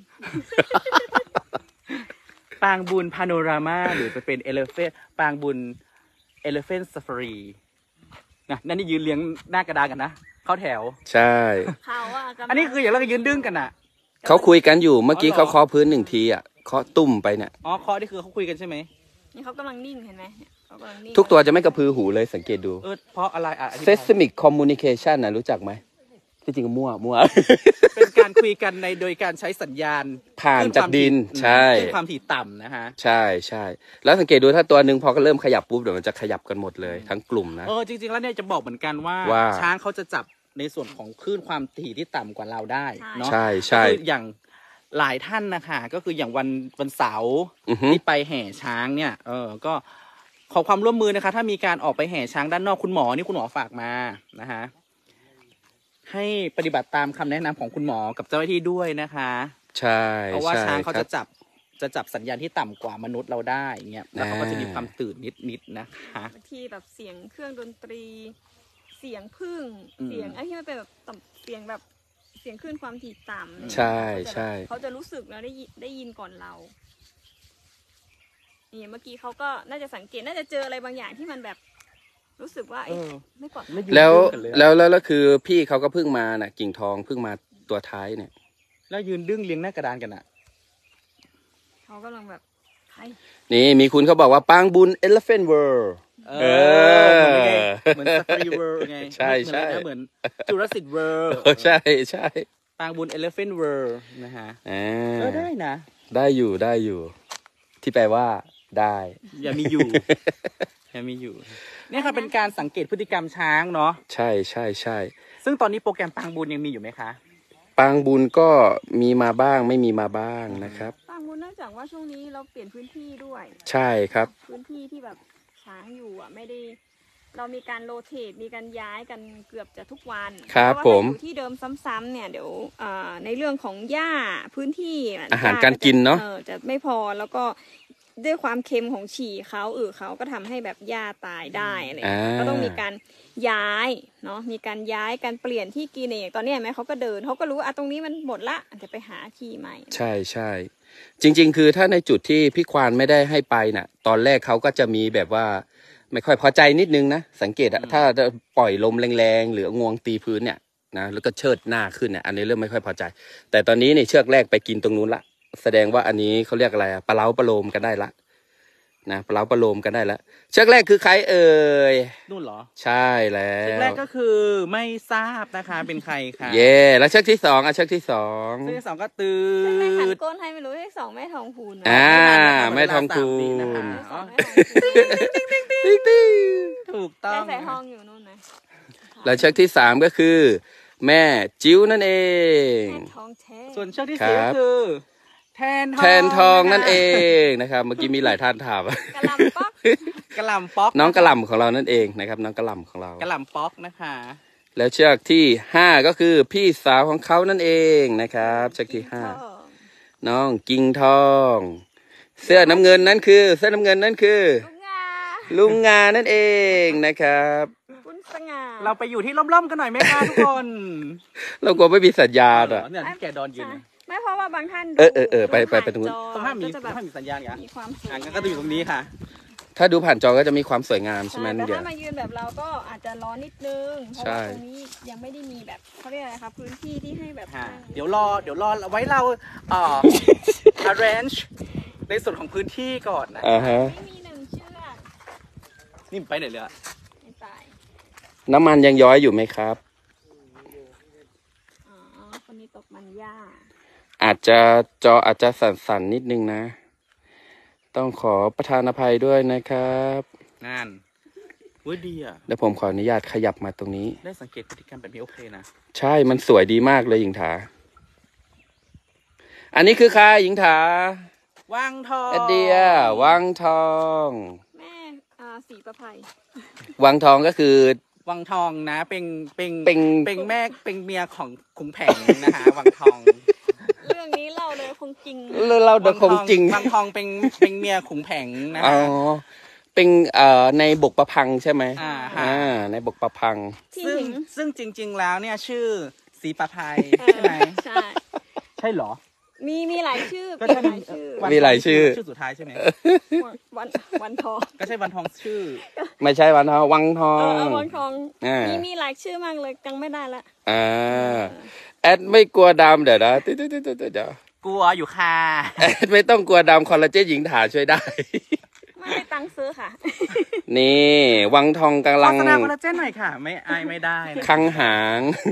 ปางบุญพาโนรามาหรือจะเป็นเอเลเฟนปางบุญเอเลเฟนซาฟารีนะนั่นนี่ยืนเลี้ยงหน้ากระดานกันนะเข้าแถวใช่เขาอะกำลังอันนี้คืออย่างเราก็ยืนดึงกันอ่ะเขาคุยกันอยู่เมื่อกี้เขาเคาะพื้น1 ทีอ่ะเคาะตุ่มไปเนี่ยอ๋อเคาะนี่คือเขาคุยกันใช่ไหมนี่เขากำลังนิ่งเห็นไหมเขากำลังนิ่งทุกตัวจะไม่กระพือหูเลยสังเกตดูเพราะอะไร Seismic Communication นะรู้จักไหมที่จริงมั่วเป็นการคุยกันโดยการใช้สัญญาณผ่านจากดินใช่ความถี่ต่ำนะฮะใช่ใช่แล้วสังเกตดูถ้าตัวหนึ่งพอก็เริ่มขยับปุ๊บเดี๋ยวมันจะขยับกันหมดเลยทั้งกลุ่มนะจริงๆแล้วเนี่ยจะบอกเหมือนกันว่าช้างเขาจะจับในส่วนของคลื่นความถี่ที่ต่ำกว่าเราได้เนาะใช่ใช่อย่างหลายท่านนะคะก็คืออย่างวันเสาร์ที่ไปแห่ช้างเนี่ยก็ขอความร่วมมือนะคะถ้ามีการออกไปแห่ช้างด้านนอกคุณหมอฝากมานะฮะให้ปฏิบัติตามคำแนะนำของคุณหมอกับเจ้าหน้าที่ด้วยนะคะใช่เพราะว่าช้างเขาจะจับสัญญาณที่ต่ำกว่ามนุษย์เราได้เงี้ยแล้วเขาก็จะมีความตื่นนิดนะคะบางทีแบบเสียงเครื่องดนตรีเสียงพึ่งเสียงไอ้ที่มันเป็นแบบเสียงแบบเสียงคลื่นความถี่ต่ำใช่ใช่เขาจะรู้สึกแล้วได้ยินก่อนเรานี่เมื่อกี้เขาก็น่าจะสังเกตน่าจะเจออะไรบางอย่างที่มันแบบรู้สึกว่าไม่ปลอดภัยแล้วคือพี่เขาก็เพิ่งมาน่ะกิ่งทองเพิ่งมาตัวท้ายเนี่ยแล้วยืนดึงเลี้ยงหน้ากระดานกันอ่ะเขากำลังแบบนี่มีคุณเขาบอกว่าปางบุญ Elephant World เหมือน Safari World ไงใช่ใช่เหมือน Jurassic World ใช่ใช่ปางบุญ Elephant World นะฮะได้นะได้อยู่ที่แปลว่าได้อย่ามีอยู่เนี่ยค่ะเป็นการสังเกตพฤติกรรมช้างเนาะใช่ใช่ใช่ซึ่งตอนนี้โปรแกรมปางบุญยังมีอยู่ไหมคะปางบุญก็มีมาบ้างไม่มีมาบ้างนะครับปางบุญเนื่องจากว่าช่วงนี้เราเปลี่ยนพื้นที่ด้วยใช่ครับพื้นที่ที่แบบช้างอยู่อ่ะไม่ได้เรามีการโรเตทมีการย้ายกันเกือบจะทุกวันครับผมอยู่ที่เดิมซ้ำๆเนี่ยเดี๋ยวในเรื่องของหญ้าพื้นที่อาหารการกินเนาะจะไม่พอแล้วก็ด้วยความเค็มของฉี่เขาเขาก็ทำให้แบบหญ้าตายได้อะไรก็ต้องมีการย้ายเนาะมีการย้ายการเปลี่ยนที่กินอย่างตอนนี้เห็นไหมเขาก็เดินเขาก็รู้ว่าตรงนี้มันหมดละจะไปหาที่ใหม่ใช่ใช่จริงๆคือถ้าในจุดที่พี่ควานไม่ได้ให้ไปน่ะตอนแรกเขาก็จะมีแบบว่าไม่ค่อยพอใจนิดนึงนะสังเกตอะถ้าปล่อยลมแรงๆหรืองวงตีพื้นเนี่ยนะแล้วก็เชิดหน้าขึ้นเนี่ยอันนี้เริ่มไม่ค่อยพอใจแต่ตอนนี้เนี่ยเชือกแรกไปกินตรงนู้นละแสดงว่าอันนี้เขาเรียกอะไรอะปลาเล้าปลาโลมกันได้ละนะปลาเล้าปลาโลมกันได้แล้วเชือกแรกคือใครเอ่ยนู่นเหรอใช่แล้วเชือกแรกก็คือไม่ทราบนะคะเป็นใครค่ะเย่แล้วเชือกที่2เชือกที่2 เชือกที่2ก็ตื่นเชือกแรกหันก้นให้ไม่รู้เชือก2แม่ทองพูนแม่ทองพูนถูกต้องแม่ใส่ทองอยู่นู่นนะแล้วเชือกที่3ก็คือแม่จิ้วนั่นเองส่วนเชือกที่4ก็คือแทนทองนั่นเองนะครับเมื่อกี้มีหลายท่านถามกะหล่ำป๊อกน้องกะหล่ำของเรานั่นเองนะครับน้องกะหล่ำของเรากะหล่ำป๊อกนะคะแล้วเชือกที่5ก็คือพี่สาวของเขานั่นเองนะครับเชือกที่5น้องกิ่งทองเสื้อน้ำเงินนั่นคือลุงงานั่นเองนะครับเราไปอยู่ที่ร่มๆกันหน่อยไหมคะทุกคนเรากลัวไม่มีสัญญาณอ่ะเนี่ยแกดอนยืนไม่เพราะว่าบางท่านไปตรงนู้นต้องห้ามมีสัญญาณไงมีความสวยงั้นก็จะอยู่ตรงนี้ค่ะถ้าดูผ่านจอก็จะมีความสวยงามใช่ไหมแต่ถ้ามายืนแบบเราก็อาจจะร้อนนิดนึงเพราะว่าตรงนี้ยังไม่ได้มีแบบเขาเรียกอะไรคะพื้นที่ที่ให้แบบเดี๋ยวรอไว้เราarrange ในส่วนของพื้นที่ก่อนนะไม่มี1เชือกนี่ไปไหนเลยไม่ไปน้ำมันยังย้อยอยู่ไหมครับคนนี้ตกมันยากอาจจะสั่นนิดนึงนะต้องขอประทานอภัยด้วยนะครับนั่นเว้ยดีอ่ะเดี๋ยวผมขออนุญาตขยับมาตรงนี้ได้สังเกตพฤติกรรมแบบนี้โอเคนะใช่มันสวยดีมากเลยหญิงถาอันนี้คือใครหญิงถาวังทองเดียวังทองแม่สีประภัยวังทองก็คือวังทองนะเป็นแม่เป็นเมียของขุงแผงนะคะวังทองเรื่องนี้เราเลยคงจริงเราเดาคงจริงวังทองเป็นเมียขุงแผงนะอ๋อเป็นในบกประพังใช่ไหมในบกประพังซึ่งจริงๆแล้วเนี่ยชื่อสีประภัยใช่ไหมใช่เหรอมีหลายชื่อก็มีจะหลายชื่อมีหลายชื่อชื่อสุดท้ายใช่ไหมวันทองก็ใช่วันทองชื่อไม่ใช่วันทองวังทองวังทองอ่ามีหลายชื่อมากเลยจังไม่ได้ละแอดไม่กลัวดำเดี๋ยวนะเดี๋ยวกลัวอยู่ค่ะแอดไม่ต้องกลัวดำคอลลาเจนหญิงถาช่วยได้ไม่ได้ตังค์ซื้อค่ะนี่วังทองกำโฆลังษณาคอลลาเจนหน่อยค่ะ ไม่อายไม่ได้นะคังหาง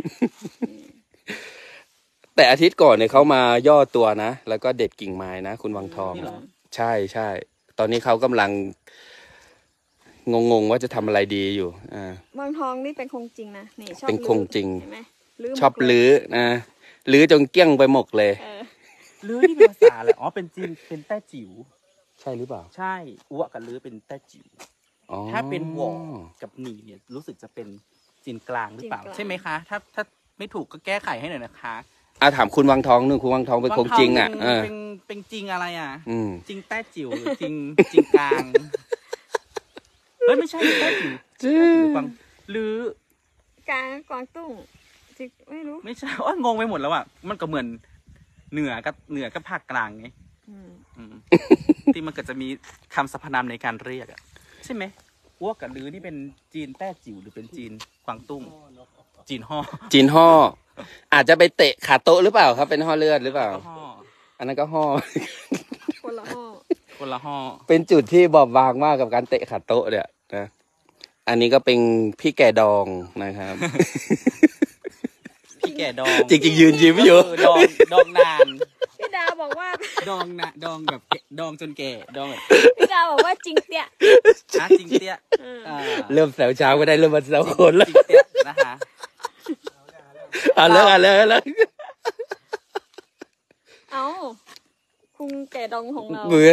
แต่อาทิตย์ก่อนเนี่ยเขามาย่อตัวนะ แล้วก็เด็ดกิ่งไม้นะคุณวังทองนี่เหรอใช่ใช่ ตอนนี้เขากำลังงงว่าจะทำอะไรดีอยู่วังทองนี่เป็นคงจริงนะนี่ชอบเป็นคงจริงเห็นไหมลื้ชอบหมดเลยลื้อนะลื้อจนเกลี้ยงไปหมกเลยลื้อที่เป็นภาษาอะไรอ๋อเป็นจีนเป็นแต้จิ๋วใช่หรือเปล่าใช่อ้วกับลื้อเป็นแต้จิ๋วอ๋อถ้าเป็นวอกับหนีเนี่ยรู้สึกจะเป็นจีนกลางหรือเปล่าจีนกลางใช่ไหมคะ ถ้าไม่ถูกก็แก้ไขให้หน่อยนะคะถามคุณวังทองหนึ่งคุณวังทองเป็นคงจริงวัท เป็นจริงอะไรอ่ะอืมจริงแต้จิ๋วหรือจริงกลางเฮ้ยไม่ใช่แต้จิ๋วฟังหรือกวางตุ้งจริงไม่รู้ไม่ใช่ว่างงไปหมดแล้วอ่ะมันก็เหมือนเหนือกับภาคกลางไงอืมอืม ที่มันก็จะมีคำสรรพนามในการเรียกอ่ะใช่ไหมอ้วกกับลือนี่เป็นจีนแต้จิ๋วหรือเป็นจีนกวางตุ้งจีนห่อจีนห่ออาจจะไปเตะขาโต๊ะหรือเปล่าครับ เป็นห่อเลือดหรือเปล่าก็ห่ออันนั้นก็ห่อคนละห้อคนละห่อเป็นจุดที่บอบบางมากกับการเตะขาโต๊ะเนี่ยนะอันนี้ก็เป็นพี่แก่ดองนะครับพี่แก่ดองจริงๆยืนยิ้มอยู่ดองนานพี่ดาวบอกว่าดองนะดองแบบดองจนแก่ดองแบบพี่ดาวบอกว่าจริงเตี้ยจริงเตี้ยอ่าเริ่มแซวเช้าก็ได้เริ่มมาแซวคนแล้วจริงเตี้ยนะคะเลิกเลิกเอ้าคุณแก่ดองของเราเบื่อ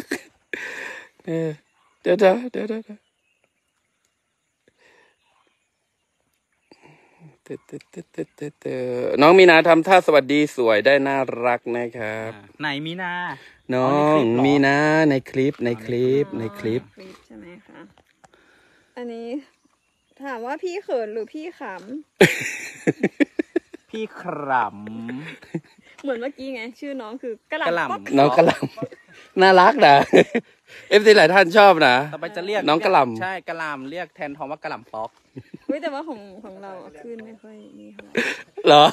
เดี๋ยวน้องมีนาทำท่าสวัสดีสวยได้น่ารักนะครับไหนมีนาน้องมีนาในคลิปในคลิปใช่ไหมคะอันนี้ถามว่าพี่เขินหรือพี่ขพี่ครำเหมือนเมื่อกี้ไง ชื่อน้องคือกระหกระหล่ำล่ำป๊อกน้องกระหลำน่ารักนะเอฟซีหลายท่านชอบนะต่อไปจะเรียกน้องกระหล่ำใช่กระหล่ำเรียกแทนทอมว่ากระหล่ำป๊อกเฮ้ยแต่ว่าของเราอะขึ้นไม่ค่อยมีเท่าไหร่เหรอ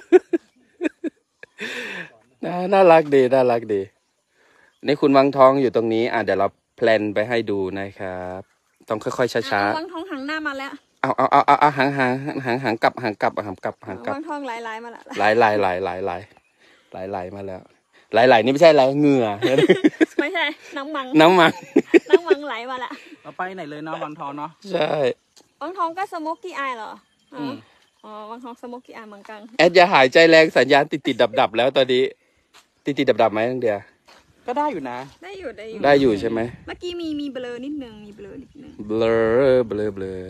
น่ารักดีน่ารักดีนี่คุณวังทองอยู่ตรงนี้เดี๋ยวเราแพลนไปให้ดูนะครับต้องค่อยๆช้าวังทองหังหน้ามาแล้วๆเอาหางกลับวังทองหลายๆมาแล้วไหลมาแล้วไหลนี่ไม่ใช่ไหลเหงื่อไม่ใช่น้ำมังน้ำมันน้ำมังไหลมาละเราไปไหนเลยเนาะวังทองเนาะใช่วังทองก็สโมกกี้อายเหรออืมอ๋อวังทองสโมกกี้อายเหมือนกันแอดอย่าหายใจแรงสัญญาณติดดับแล้วตอนนี้ติดดับไหมตั้งเดียวก็ได้อยู่นะได้อยู่ได้อยู่ใช่ไหมเมื่อกี้มีเบลอนิดนึงมีเบลอนิดนึงเบลอ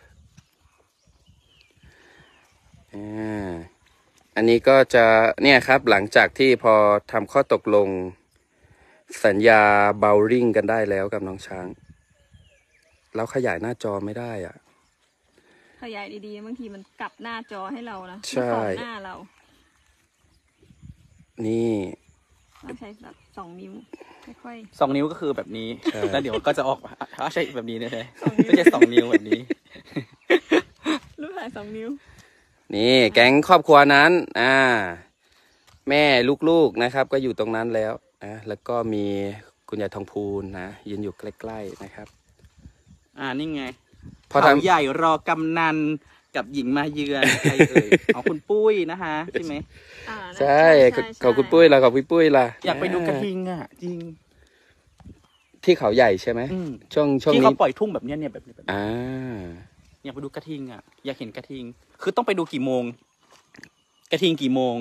อันนี้ก็จะเนี่ยครับหลังจากที่พอทำข้อตกลงสัญญาเบลริ่งกันได้แล้วกับน้องช้างแล้วขยายหน้าจอไม่ได้อ่ะขยายดีๆบางทีมันกลับหน้าจอให้เรานะใช่มันส่องหน้าเรานี่ต้องใช้แบบ2 นิ้วค่อย 2 นิ้วก็คือแบบนี้ใช่แล้วเดี๋ยวก็จะออกใช่แบบนี้นะใช่ 2 นิ้วไม่ใช่2 นิ้วแบบนี้รูปถ่าย2 นิ้วนี่แก๊งครอบครัวนั้นแม่ลูกๆนะครับ ก็อยู่ตรงนั้นแล้วนะแล้วก็มีคุณยายทองพูนนะยืนอยู่ใกล้ๆนะครับนี่ไงพอเขาทำใหญ่รอกำนันกับหญิงมาเยือนใครเอ่ยอ๋อคุณปุ้ยนะคะใช่ไหมใช่ขอบคุณปุ้ยล่ะขอบพี่ปุ้ยล่ะอยากไปดูกระทิงอ่ะ จริงที่เขาใหญ่ใช่ไหมอืมช่วงที่นี้เขาปล่อยทุ่งแบบเนี้ยเนี่ยแบบนี้ อยากไปดูกระทิงอ่ะอยากเห็นกระทิง คือต้องไปดูกี่โมง กระทิงกี่โมง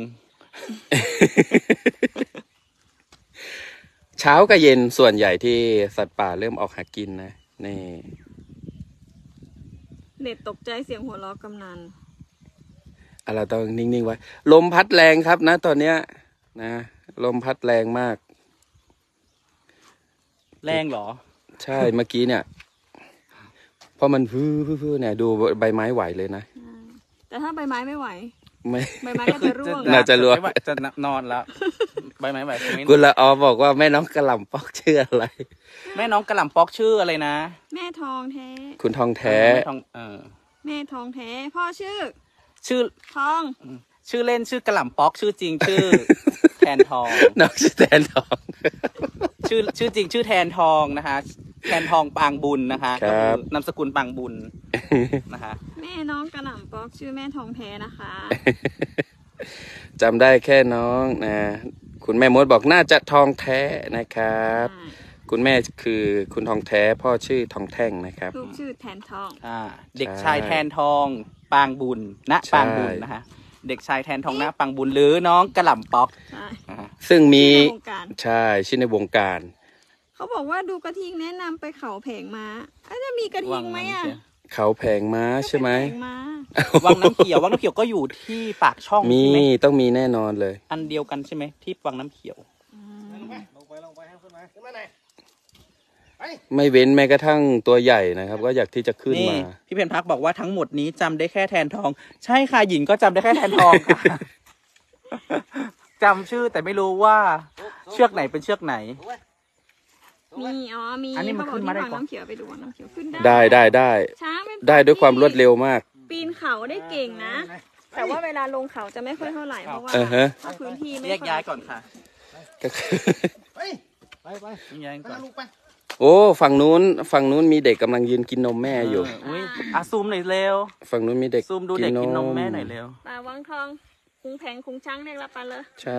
เช้ากับเย็นส่วนใหญ่ที่สัตว์ป่าเริ่มออกหากินนะนี่เน็ตตกใจเสียงหัวเราะกำนันเราต้องนิ่งๆไว้ลมพัดแรงครับนะตอนเนี้ยนะลมพัดแรงมากแรงเหรอใช่เมื่อกี้เนี่ยเพราะมันพื้เนี่ยดูใบไม้ไหวเลยนะแต่ถ้าใบไม้ไม่ไหวไม่ใบไม้ก็จะร่วงน่าจะร่วงจะนอนแล้วใบไม้ใบไม่กุลละออบอกว่าแม่น้องกระหล่ำปอกชื่ออะไรแม่น้องกระหล่ำป๊อกชื่ออะไรนะแม่ทองแท้คุณทองแท้แม่ทองแม่ทองแท้พ่อชื่อชื่อทองชื่อเล่นชื่อกระหล่ำป๊อกชื่อจริงชื่อ แทนทองน้องชื่อแทนทองชื่อจริงชื่อแทนทองนะคะแทนทองปางบุญนะคะครับนามสกุลปางบุญนะคะแม่น้องกระหล่ำป๊อกชื่อแม่ทองแท้นะคะจำได้แค่น้องนะคุณแม่มดบอกน่าจะทองแท้นะครับ คุณแม่คือคุณทองแท้พ่อชื่อทองแท่งนะครับลูกชื่อแทนทองเด็กชายแทนทองปางบุญณใช่ปางบุญนะคะเด็กชายแทนทองณปางบุญหรือน้องกระหล่ำป๊อกใช่ซึ่งมีในวงการใช่ชื่อในวงการเขาบอกว่าดูกระทิงแนะนำไปเขาแผงม้าจะมีกระทิงไหมอ่ะเขาแผงม้าใช่ไหมแผงม้าวังน้ำเขียววังน้ำเขียวก็อยู่ที่ปากช่องมีใช่ไหมต้องมีแน่นอนเลยอันเดียวกันใช่ไหมที่วังน้ำเขียวไม่เว้นแม้กระทั่งตัวใหญ่นะครับ ก็อยากที่จะขึ้นนี่มาพี่เพนพักบอกว่าทั้งหมดนี้จำได้แค่แทนทอง ใช่ค่ะหญิงก็จำได้แค่แทนทองค่ะ จำชื่อแต่ไม่รู้ว่าเชือกไหนเป็นเชือกไหนมีมีอันนี้มันขึ้นมาได้วังก่อนน้ำเขียวไปดูวังน้ำเขียวขึ้นได้ได้ช้างเป็นได้ด้วยความรวดเร็วมากปีนเขาได้เก่งนะ แต่ว่าเวลาลงเขาจะไม่ค่อยเท่าไหร่เพราะว่าฮะถ้าพื้นที่ไม่แยกค่อยย้ายก่อนค่ะก็คือแยกย้ายก่อนโอ้ฝั่งนู้นมีเด็กกำลังยืนกินนมแม่อยู่อุ้ยซูมหน่อยเร็วฝั่งนู้นมีเด็กซูมดูเด็กกินนมแม่หน่อยเร็วป่าวังทองคุงแผงคุงช้างเรียกละปันเลยใช่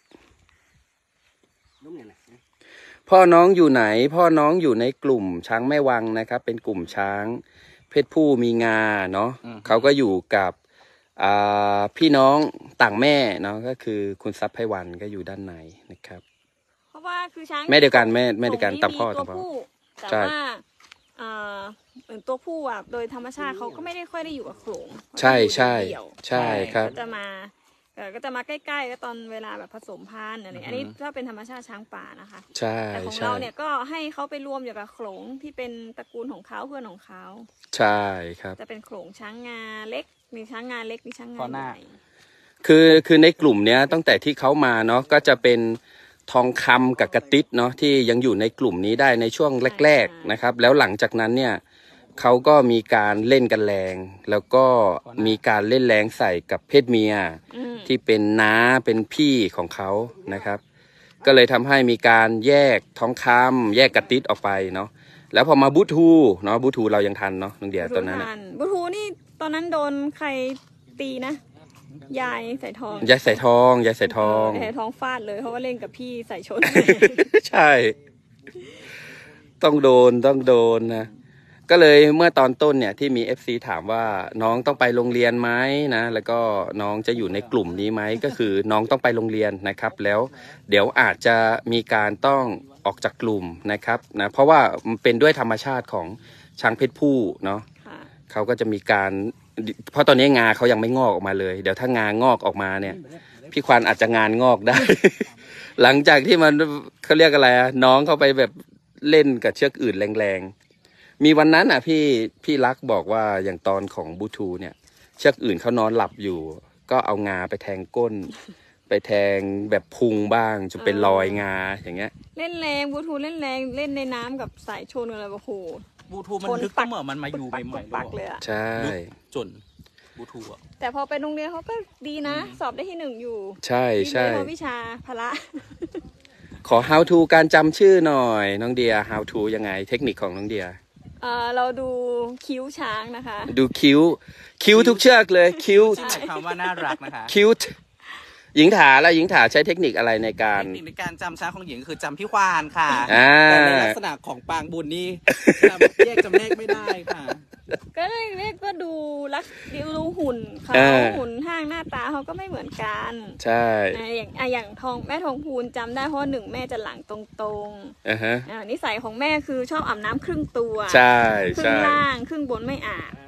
พ่อน้องอยู่ไหน พ่อน้องอยู่ในกลุ่มช้างแม่วังนะครับ เป็นกลุ่มช้างเพศผู้มีงาเนาะเขาก็อยู่กับพี่น้องต่างแม่เนาะก็คือคุณทรัพย์ไพวันก็อยู่ด้านในนะครับเพราะว่าคือช้างแม่เดียวกันแม่เดียวกันตามพ่อตัวตามพ่อผู้แต่ใช่ว่าเหมือนตัวผู้อ่ะโดยธรรมชาติเขาก็ไม่ได้ค่อยได้อยู่กับโขลงใช่ใช่เดี่ยวใช่ครับก็จะมาใกล้ๆก็ตอนเวลาแบบผสมพันธุ์อะไรอันนี้ถ้าเป็นธรรมชาติช้างป่านะคะใช่แต่ของใช่เราเนี่ยก็ให้เขาไปรวมอยู่กับโขลงที่เป็นตระกูลของเขาเพื่อนของเขาใช่ครับจะเป็นโขลงช้างงาเล็กมีช้างงาเล็กมีช้างงาข้อหน้าใหญ่คือในกลุ่มเนี้ยตั้งแต่ที่เขามาเนาะก็จะเป็นทองคำกับกระติดเนาะที่ยังอยู่ในกลุ่มนี้ได้ในช่วงแรกๆนะครับ แล้วหลังจากนั้นเนี่ยเขาก็มีการเล่นกันแรง แล้วก็มีการเล่นแรงใส่กับเพศเมีย ที่เป็นน้าเป็นพี่ของเขานะครับ ก็เลยทำให้มีการแยกทองคำแยกกระติดออกไปเนาะแล้วพอมาบูทูเนาะบูทูเรายังทันเนาะน้องเดียตอนนั้นน่ะบูทูนี่ตอนนั้นโดนใครตีนะ ยายใส่ทองยายใส่ทองยายใส่ทองใส่ทองฟาดเลยเพราะว่าเล่นกับพี่ใส่ชนใช่ ต้องโดนนะก็เลยเมื่อตอนต้นเนี่ยที่มี FC ถามว่าน้องต้องไปโรงเรียนไหมนะแล้วก็น้องจะอยู่ในกลุ่มนี้ไหมก็คือน้องต้องไปโรงเรียนนะครับ แล้วเดี๋ยวอาจจะมีการต้องออกจากกลุ่มนะครับนะเพราะว่ามันเป็นด้วยธรรมชาติของช้างเพศผู้เนาะค่ะเขาก็จะมีการเพราะตอนนี้งาเขายังไม่งอกออกมาเลยเดี๋ยวถ้างางอกออกมาเนี่ยพี่ควานอาจจะงานงอกได้ หลังจากที่มันเขาเรียกอะไรอะน้องเขาไปแบบเล่นกับเชือกอื่นแรงๆมีวันนั้นอ่ะพี่รักบอกว่าอย่างตอนของบูทูเนี่ยเชือกอื่นเขานอนหลับอยู่ ก็เอางาไปแทงก้น ไปแทงแบบพุงบ้างจนเป็นรอยงาอย่างเงี้ยเล่นแรงบูทูเล่นแรงเล่นในน้ำกับสายชนกันเลยโอ้โหบูทูมันลึกก็เหมือนมันมาอยู่ใหม่ๆปักเลยอะใช่จนบูทูอ่ะแต่พอไปโรงเรียนเขาก็ดีนะ สอบได้ที่1อยู่ใช่ดีใช่เลยเพราะวิชาพละขอ how to การจำชื่อหน่อยน้องเดีย how to ยังไงเทคนิคของน้องเดียเราดูคิ้วช้างนะคะดูคิ้วทุกเชือกเลยคิ้วคำว่าน่ารักนะคะคิ้วหญิงถาแล้วหญิงถาใช้เทคนิคอะไรในการเทคนิคในการจำช้างของหญิงคือจำพี่ควานค่ะ แต่ในลักษณะของปางบุญนี่จำแยกจำเลขไม่ได้ค่ะก็เรียกก็ดูดูหุ่นเขาหุ่นห้างหน้าตาเขาก็ไม่เหมือนกันใช่อย่างแม่ทองพูนจำได้เพราะ1แม่จะหลังตรงๆฮะนิสัยของแม่คือชอบอาบน้ำครึ่งตัวใช่ครึ่ใช่งล่างครึ่งบนไม่อาบ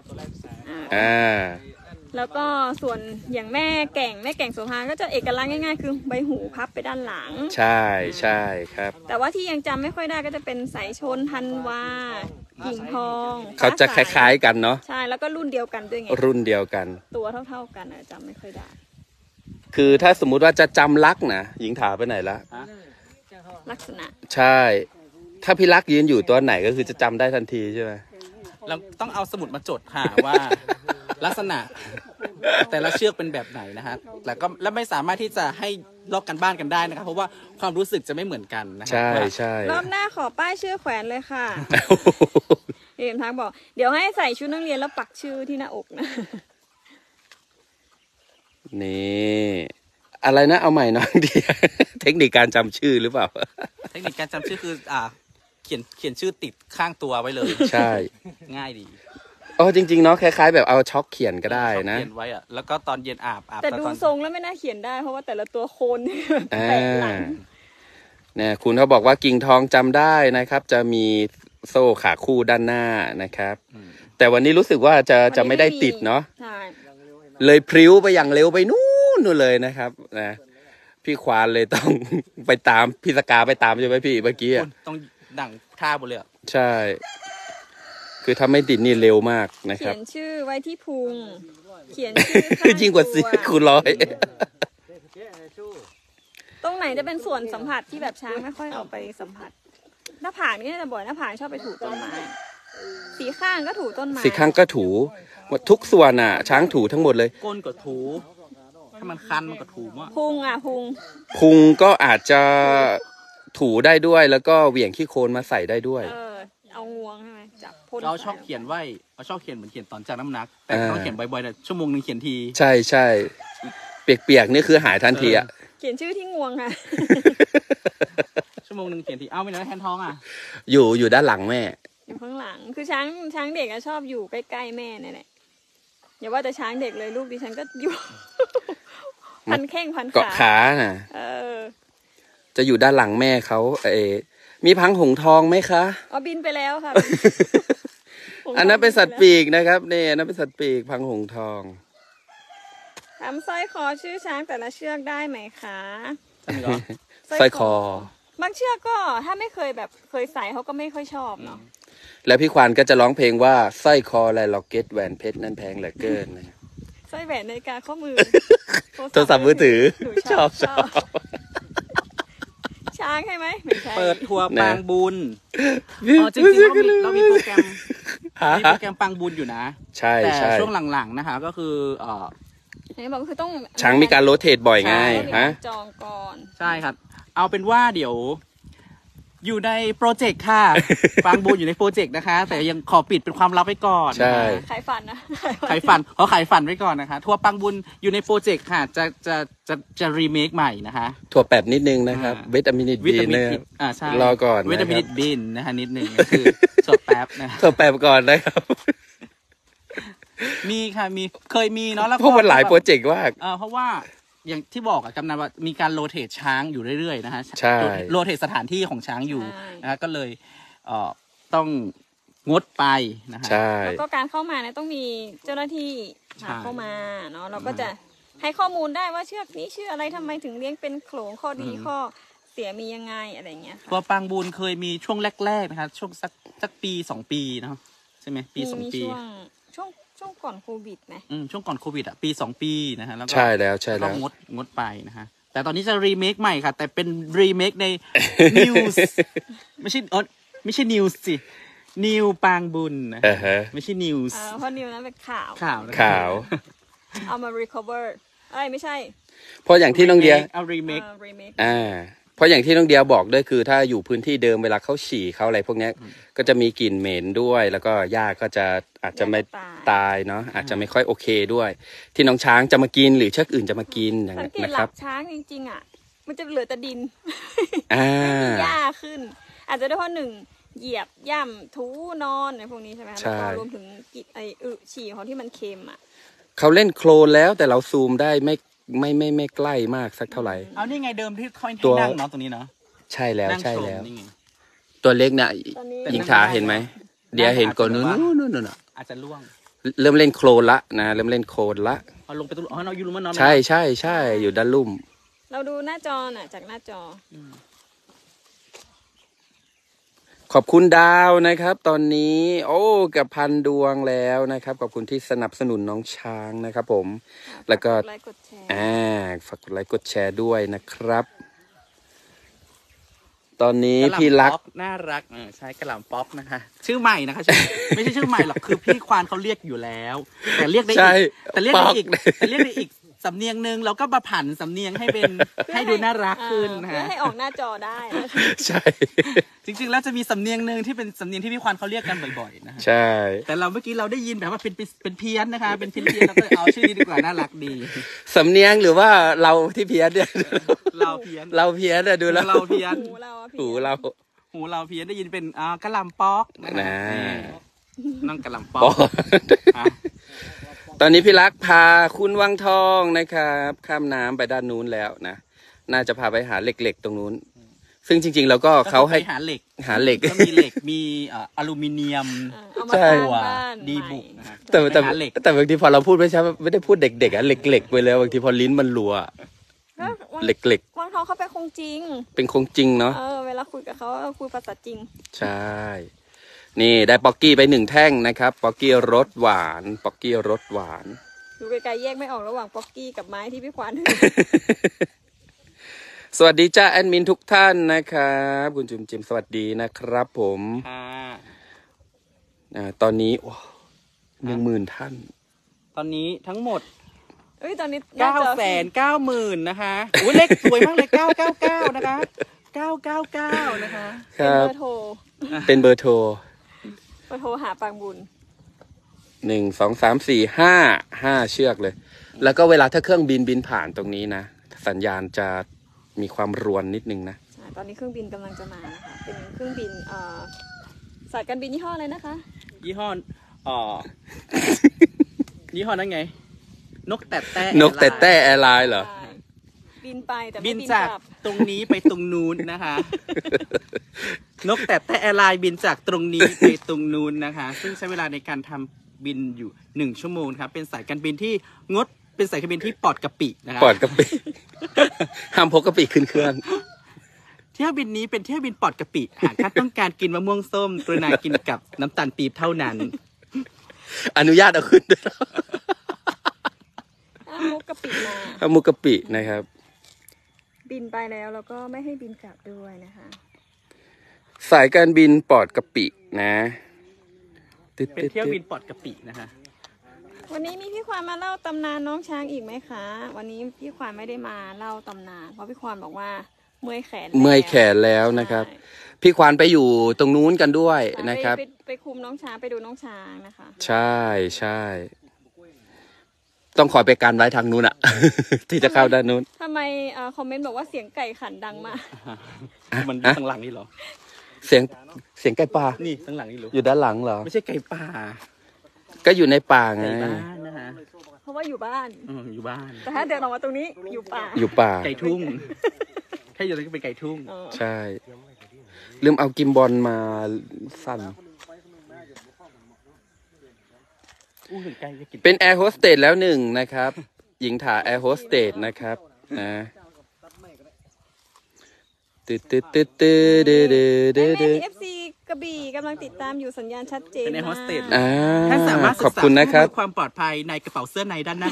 แล้วก็ส่วนอย่างแม่แก่งโสภาก็จะเอกลักษณ์ง่ายๆคือใบหูพับไปด้านหลังใช่ใช่ครับแต่ว่าที่ยังจำไม่ค่อยได้ก็จะเป็นสายชนธันวาหญิงทองเขาจะคล้ายๆกันเนาะใช่แล้วก็รุ่นเดียวกันด้วยไงรุ่นเดียวกันตัวเท่าๆกันจำไม่ค่อยได้คือถ้าสมมุติว่าจะจำลักนะหญิงถาไปไหนละลักษณะใช่ ถ้าพี่ลักษณ์ยืนอยู่ตัวไหนก็คือจะจำได้ทันทีใช่ไหมเราต้องเอาสมุดมาจดค่ะว่า ลักษณะ แต่ละเชือกเป็นแบบไหนนะฮะแล้วไม่สามารถที่จะให้ลอกกันบ้านกันได้นะครับเพราะว่าความรู้สึกจะไม่เหมือนกันนะฮะใช่ใช่รอบหน้าขอป้ายชื่อแขวนเลยค่ะเอ็มทักบอกเดี๋ยวให้ใส่ชุดนักเรียนแล้วปักชื่อที่หน้าอกนะนี่อะไรนะเอาใหม่น้องเดีย เทคนิคการจำชื่อหรือเปล่าเทคนิคการจำชื่อคือเขียนชื่อติดข้างตัวไว้เลยใช่ง่ายดีอ๋อจริงๆเนาะคล้ายๆแบบเอาช็อกเขียนก็ได้นะเขียนไว้อะแล้วก็ตอนเย็นอาบแต่ดูตอนทรงแล้วไม่น่าเขียนได้เพราะว่าแต่ละตัวโคนนี่แบบอ่าแปลกหลังเนี่ยคุณเขาบอกว่ากิ่งทองจำได้นะครับ จะมีโซ่ขาคู่ด้านหน้านะครับ แต่วันนี้รู้สึกว่าจะไม่ได้ติดเนาะใช่เลยพริ้วไปอย่างเร็วไปนู่นเลยนะครับนะพี่ควานเลยต้อง ไปตามพี่สกาไปตามใช่ไหมพี่เมื่อกี้อ่ะคุณต้องดั่งท่าบนเลยอะใช่ คือถ้าไม่ติดนี่เร็วมากนะคเขีรัยบนชื่อไว้ที่พุงเขียนชื่อข้ยิ่งกว่าสิตัวคูณร้อยตรงไหนจะเป็นส่วนสัมผัสที่แบบช้างไม่ค่อยเอาไปสัมผัส หน้าผากนี่น่าจะบ่อยหน้าผากชอบไปถูต้นไม้สีข้างก็ถูต้นไม้สิข้างก็ถูทุกส่วนอ่ะ ช้างถูทั้งหมดเลยก้นก็ถูถ้ามันคันมันก็ถูมากพุงอ่ะพุงพุงก็อาจจะถูได้ด้วย แล้วก็เหวี่ยงขี้โคลนมาใส่ได้ด้วยเอางวงใช่ไหมจับพ่นเราชอบเขียนไว้เราชอบเขียนเหมือนเขียนตอนจากน้ำหนัก แต่ต้องเขียนบ่อยๆแต่ชั่วโมงนึงเขียนทีใช่ใช่เปียกๆนี่คือหายทันทีอ่ะเขียนชื่อที่งวงค่ะชั่วโมงนึงเขียนทีเอาไปไหนแทนท้องอ่ะอยู่ด้านหลังแม่อยู่ข้างหลัง คือช้างเด็กอะชอบอยู่ใกล้ๆแม่เนี่ยแหละอย่าว่าแต่ช้างเด็กเลยลูกดิฉันก็อยู่ พันแข้งพันเกาะขาน่ะอจะอยู่ด้านหลังแม่เขามีพังหงทองไหมคะเอาบินไปแล้วค่ะอันนั้นเป็นสัตว์ปีกนะครับเนี่ยอันนั้นเป็นสัตว์ปีกพังหงทองทำสร้อยคอชื่อช้างแต่ละเชือกได้ไหมคะใช่ไหมเหรอสร้อยคอบางเชือกก็ถ้าไม่เคยแบบเคยใส่เขาก็ไม่ค่อยชอบเนาะแล้วพี่ควานก็จะร้องเพลงว่าสร้อยคอและล็อกเก็ตแหวนเพชรนั่นแพงเหลือเกินนะสร้อยแหวนนาฬิกาข้อมือโทรศัพท์มือถือหนูชอบช้างใช่ไหมไม่ใช่เปิดทัวร์ปังบุญนี่อ๋อจริงๆเรามีโปรแกรมฮะมีโปรแกรมปังบุญอยู่นะใช่แต่ใช่ช่วงหลังๆนะคะก็คือไหนบอกคือต้องช้างมีการโรเตทบ่อยไงต้องมีฮะการจองก่อนใช่ครับ เอาเป็นว่าเดี๋ยว อยู่ในโปรเจกต์ค่ะ ปังบุญอยู่ในโปรเจกต์นะคะ แต่ยังขอปิดเป็นความลับไว้ก่อนใช่นะคะขายฝันนะขายฝันไว้ก่อนนะคะ ทัวร์ปังบุญอยู่ในโปรเจกต์ค่ะ จะรีเมคใหม่นะคะถั่วแปบนิดนึงนะครับอ่าวิตามินวิบีตามินนะคพิรับษใช่รอก่อนวิตามินนะครับบินนะคะนิดนึงก็คือสดแป๊บนะถั่วแปบก่อนนะครับมีค่ะเคยมีเนาะแล้วเพราะมันหลายโปรเจกต์มากเพราะว่าอย่างที่บอกอะกำนันว่ามีการโรเตทช้างอยู่เรื่อยๆนะฮะใช่โรเตทสถานที่ของช้างอยู่ใช่นะฮะก็เลยต้องงดไปนะฮะใช่แล้วก็การเข้ามาเนี่ยต้องมีเจ้าหน้าที่ใช่พาเข้ามาเนาะเราก็จะให้ข้อมูลได้ว่าเชือกนี้ชื่ออะไรทำไมถึงเลี้ยงเป็นโขลงข้อดีข้อเสียมียังไงอะไรอย่างเงี้ยค่ะตัวปังบูนเคยมีช่วงแรกๆนะคะช่วงสักปี2 ปีเนาะใช่ไหมปีสองมีปีช่วงก่อนโควิดไหมช่วงก่อนโควิดอ่ะปี2 ปีนะฮะแล้วก็ใช่แล้วใช่ก็แล้วงดไปนะฮะแต่ตอนนี้จะรีเมคใหม่ค่ะ แต่เป็นรีเมคใน News ไม่ใช่ News สินิวปางบุญนะฮะไม่ใช่ News เพราะนิวนั้นเป็นข่าวข่าวนะขาวเอามา recover ไม่ใช่เพราะอย่างที่น้องเดียเอารีเมค remake เพราะอย่างที่น้องเดียบอกด้วยคือถ้าอยู่พื้นที่เดิมเวลาเขาฉี่เขาอะไรพวกเนี้ยก็จะมีกลิ่นเหม็นด้วย แล้วก็หญ้าก็จะอาจจะไม่ตายเนาะอาจจะไม่ค่อยโอเคด้วย ที่น้องช้างจะมากินหรือเชือกอื่นจะมากินอย่างสังนี้นเกตนะหคลัรับกช้างจริงๆอ่ะ มันจะเหลือแต่ดินอ่าหญ้าขึ้น อาจจะได้เพราะหนึ่งเหยียบย่ำถูนอนในพวกนี้ใช่ไหมแล้วก็รวมถึงกิฉี่ของที่มันเค็มอ่ะเขาเล่นโคลนแล้วแต่เราซูมได้ไม่ใกล้มากสักเท่าไหร่เอานี่ไงเดิมที่ค่อยตัวนั่งเนาะตรงนี้เนาะใช่แล้วนั่งใช่โชแล้วนี่ไงตัวเล็กเนี่ยตอนนี้หญิงขาเห็นไหมเดียเห็นก่อนนู้นอาจจะล่วงเริ่มเล่นโคลนละนะเริ่มเล่นโคลนละเอาลงไปตรงเราอยู่รู้มันนอนใช่อยู่ด้านลุ่มเราดูหน้าจอน่ะจากหน้าจอขอบคุณดาวนะครับ ตอนนี้ โอ้กับ1,000 ดวงแล้วนะครับขอบคุณที่สนับสนุนน้องช้างนะครับผมแล้วก็ฝากกดไลค์กดแชร์ฝากกดไลค์กดแชร์ด้วยนะครับ ตอนนี้พี่รักน่ารักใช่กระหล่ำป๊อปนะคะชื่อใหม่นะคะชื่อไม่ใช่ชื่อใหม่หรอกคือพี่ควานเขาเรียกอยู่แล้ว แต่เรียกได้อีกแต่เรียกได้อีกสำเนียงนึงแล้วก็มาผันสำเนียงให้เป็นให้ดูน่ารักขึ้นนะฮะให้ออกหน้าจอได้ใช่จริงๆแล้วจะมีสำเนียงนึงที่เป็นสำเนียงที่พี่ควานเขาเรียกกันบ่อยๆนะใช่แต่เราเมื่อกี้เราได้ยินแบบว่าเป็นเพี้ยนนะคะเป็นเพี้ยนเราก็เอาชื่อนี้ดีกว่าน่ารักดีสำเนียงหรือว่าเราที่เพี้ยนเนี่ยเราเพี้ยนเนี่ยดูแล้วเราเพี้ยนหูเราเพี้ยนได้ยินเป็นกระหล่ำป๊อกนะน้องกระหล่ำป๊อกตอนนี้พี่รักพาคุณวังทองนะครับข้ามน้ำไปด้านนู้นแล้วนะน่าจะพาไปหาเหล็กๆตรงนู้นซึ่งจริงๆแล้วก็เขาให้หาเหล็กก็มีเหล็กมีอลูมิเนียมตัวดีบุกแต่บางทีพอเราพูดไม่ใช่ไม่ได้พูดเด็กๆอ่ะเหล็กๆไปแล้วบางทีพอลิ้นมันรัวเหล็กวังทองเขาเป็นคงจริงเป็นคงจริงเนาะเวลาคุยกับเขาคุยภาษาจริงใช่นี่ได้ป๊อกกี้ไป1 แท่งนะครับป๊อกกี้รสหวานดูไกลๆแยกไม่ออกระหว่างป๊อกกี้กับไม้ที่พี่ควานสวัสดีจ้าแอดมินทุกท่านนะครับคุณจุ๋มจิมสวัสดีนะครับผมตอนนี้10,000 ท่านตอนนี้ทั้งหมดตอนนี้ 990,000นะคะอุ้ยเลขสวยมากเลย999นะคะ999นะคะเป็นเบอร์โทรหาปางบุญ 1 2 3 4 5 เชือกเลยแล้วก็เวลาถ้าเครื่องบินผ่านตรงนี้นะสัญญาณจะมีความรวนนิดนึงนะตอนนี้เครื่องบินกำลังจะมานะคะเป็นเครื่องบินสายการบินยี่ห้ออะไรนะคะยี่ห้อนั่นไงนกแต่แต้แอร์ไลน์เหรอบินไปแต่บินจากตรงนี้ไปตรงนู้นนะคะนกแต่แอร์ไลน์บินจากตรงนี้ไปตรงนู้นนะคะซึ่งใช้เวลาในการทำบินอยู่1 ชั่วโมงครับเป็นสายการบินที่เป็นสายการบินที่ปลอดกะปินะครับปลอดกะปิห้ามพกกะปิขึ้นเครื่องเที่ยวบินนี้เป็นเที่ยวบินปลอดกะปิหากท่านต้องการกินมะม่วงส้มกรุณากินกับน้ำตาลปี๊บเท่านั้นอนุญาตเอาขึ้นด้วยมุกกะปิมุกกะปินะครับบินไปแล้วก็ไม่ให้บินกลับด้วยนะคะสายการบินปลอดกะปินะเป็นเที่ยวบินปลอดกะปินะคะวันนี้มีพี่ควานมาเล่าตำนานน้องช้างอีกไหมคะวันนี้พี่ควานไม่ได้มาเล่าตำนานเพราะพี่ควานบอกว่าเมื่อยแขนแล้วนะครับพี่ควานไปอยู่ตรงนู้นกันด้วยนะครับไปคุมน้องช้างไปดูน้องช้างนะคะใช่ต้องคอยไปการไว้ทางนู้นอะที่จะเข้าด้านนู้นทำไมคอมเมนต์บอกว่าเสียงไก่ขันดังมากมันข้างหลังนี่เหรอเสียงไก่ป่านี่ข้างหลังนี่หรออยู่ด้านหลังเหรอไม่ใช่ไก่ป่าก็อยู่ในป่าไงนะคะเพราะว่าอยู่บ้านอยู่บ้านแต่ถ้าเดินออกมาตรงนี้อยู่ป่าไก่ทุ่งแค่อยู่ตรงนี้ก็เป็นไก่ทุ่งใช่ลืมเอากิมบอลมาสั่นเป็นแอร์โฮสเตสแล้ว1นะครับหญิงถ่าแอร์โฮสเตสนะครับนะ FC กระบี่กำลังติดตามอยู่สัญญาณชัดเจนเป็นแอร์โฮสเตสท่านสามารถศึกษาความปลอดภัยในกระเป๋าเสื้อในด้านหน้า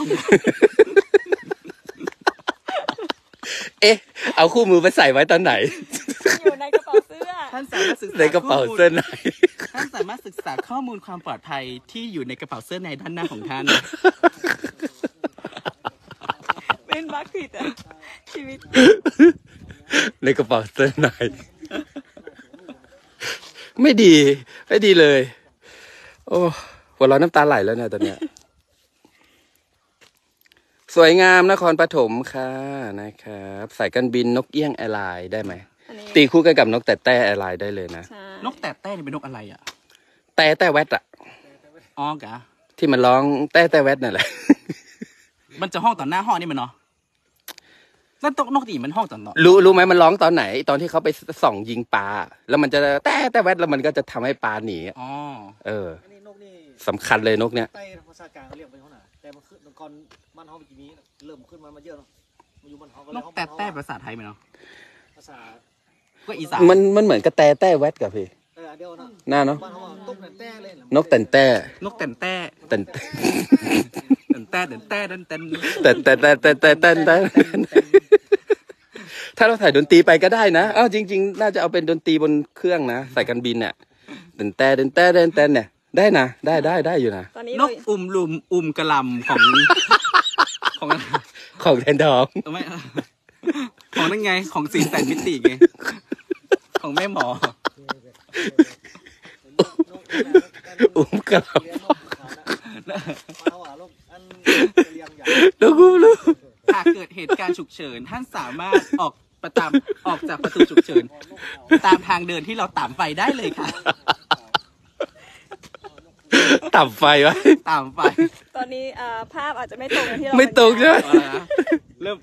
เอาคู่มือไปใส่ไว้ตอนไหนอยู่ในกระเป๋าเสื้อท่านสามารถศึกษาในกระเป๋าเสื้อในท่านสามารถศึกษาข้อมูลความปลอดภัยที่อยู่ในกระเป๋าเสื้อในด้านหน้าของท่านเป็นบัคผิดชีวิตในกระเป๋าเสื้อในไม่ดีเลยโอ้หัวเราะน้ำตาไหลแล้วเนี่ยตอนเนี้ยสวยงามนครปฐมค่ะนะครับสายการบินนกเอี้ยงแอร์ไลน์ได้ไหมตีคู่กันกับนกแต่แต้แอร์ไลน์ได้เลยนะนกแต่แต้นี่เป็นนกอะไรอ่ะแต่แวดอะอ๋อกะที่มันร้องแต่แวดนั่นแหละมันจะห้องต่อหน้าห้องนี่มันเนาะแล้วนกตีมันห้องต่อเนาะรู้ไหมมันร้องตอนไหนตอนที่เขาไปส่องยิงปลาแล้วมันจะแต่แวดแล้วมันก็จะทำให้ปลาหนีสำคัญเลยนกเนี้ยใต้ภาษากลางเขาเรียกเป็นเท่าไหร่แต่มันขึ้นก่อนมันห้องเมื่อกี้นี้เริ่มขึ้นมาเยอะเนาะมาอยู่มันห้องก็เลยนกแต่ภาษาไทยไหมเนาะภาษาก็อีสานมันเหมือนกับแต่แวดกับพี่เดียวนะน่าเนาะบ้านเขาว่าตุ๊กแต่แต่เลยนกแต่นแต่นกแต่นแต่แต่นแต่นแต่แต่แต่ถ้าเราใส่ดนตรีไปก็ได้นะอ้าวจริงๆน่าจะเอาเป็นดนตรีบนเครื่องนะใส่กันบินเนี่ยแต่นแต่เนี่ยได้นะได้อยู่นะตอนนี้นกลุมกระลำของของของแทนทองไม่ของนั่นไงของสินแสนมิติไงของแม่หมอกระลเลี้ยงนกเขานะมาว่าลูกอันเลี้ยงอย่างำแล้วกูรู้หากเกิดเหตุการณ์ฉุกเฉินท่านสามารถออกจากประตูฉุกเฉินตามทางเดินที่เราตามไปได้เลยค่ะต่ำไฟวะตามไปตอนนี้ภาพอาจจะไม่ตรงกับที่เราไม่ตรงใช่ไหมเอาละนะเริ่มไป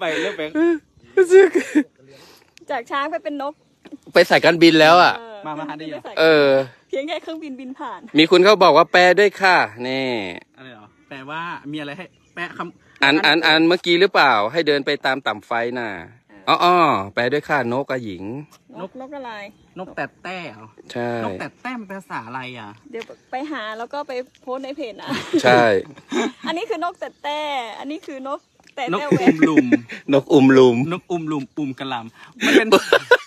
จากช้างไปเป็นนกไปใส่กันบินแล้วอ่ะมาได้ยังเพียงแค่เครื่องบินบินผ่านมีคุณเขาบอกว่าแปลด้วยค่ะนี่อะไรเหรอแปลว่ามีอะไรให้แปลคำอันเมื่อกี้หรือเปล่าให้เดินไปตามต่ำไฟน่ะอ๋อแปลด้วยค่ะนกกับหญิงนกอะไรนกแต่แต้เหรอใช่นกแต่แต้มันภาษาอะไรอ่ะเดี๋ยวไปหาแล้วก็ไปโพสต์ในเพจนะใช่อันนี้คือนกแต่แต่อันนี้คือนกแต่นกแต่อุ้มลุมนกอุ้มลุมนกอุ้มลุมอุ้มกระลำมันเป็น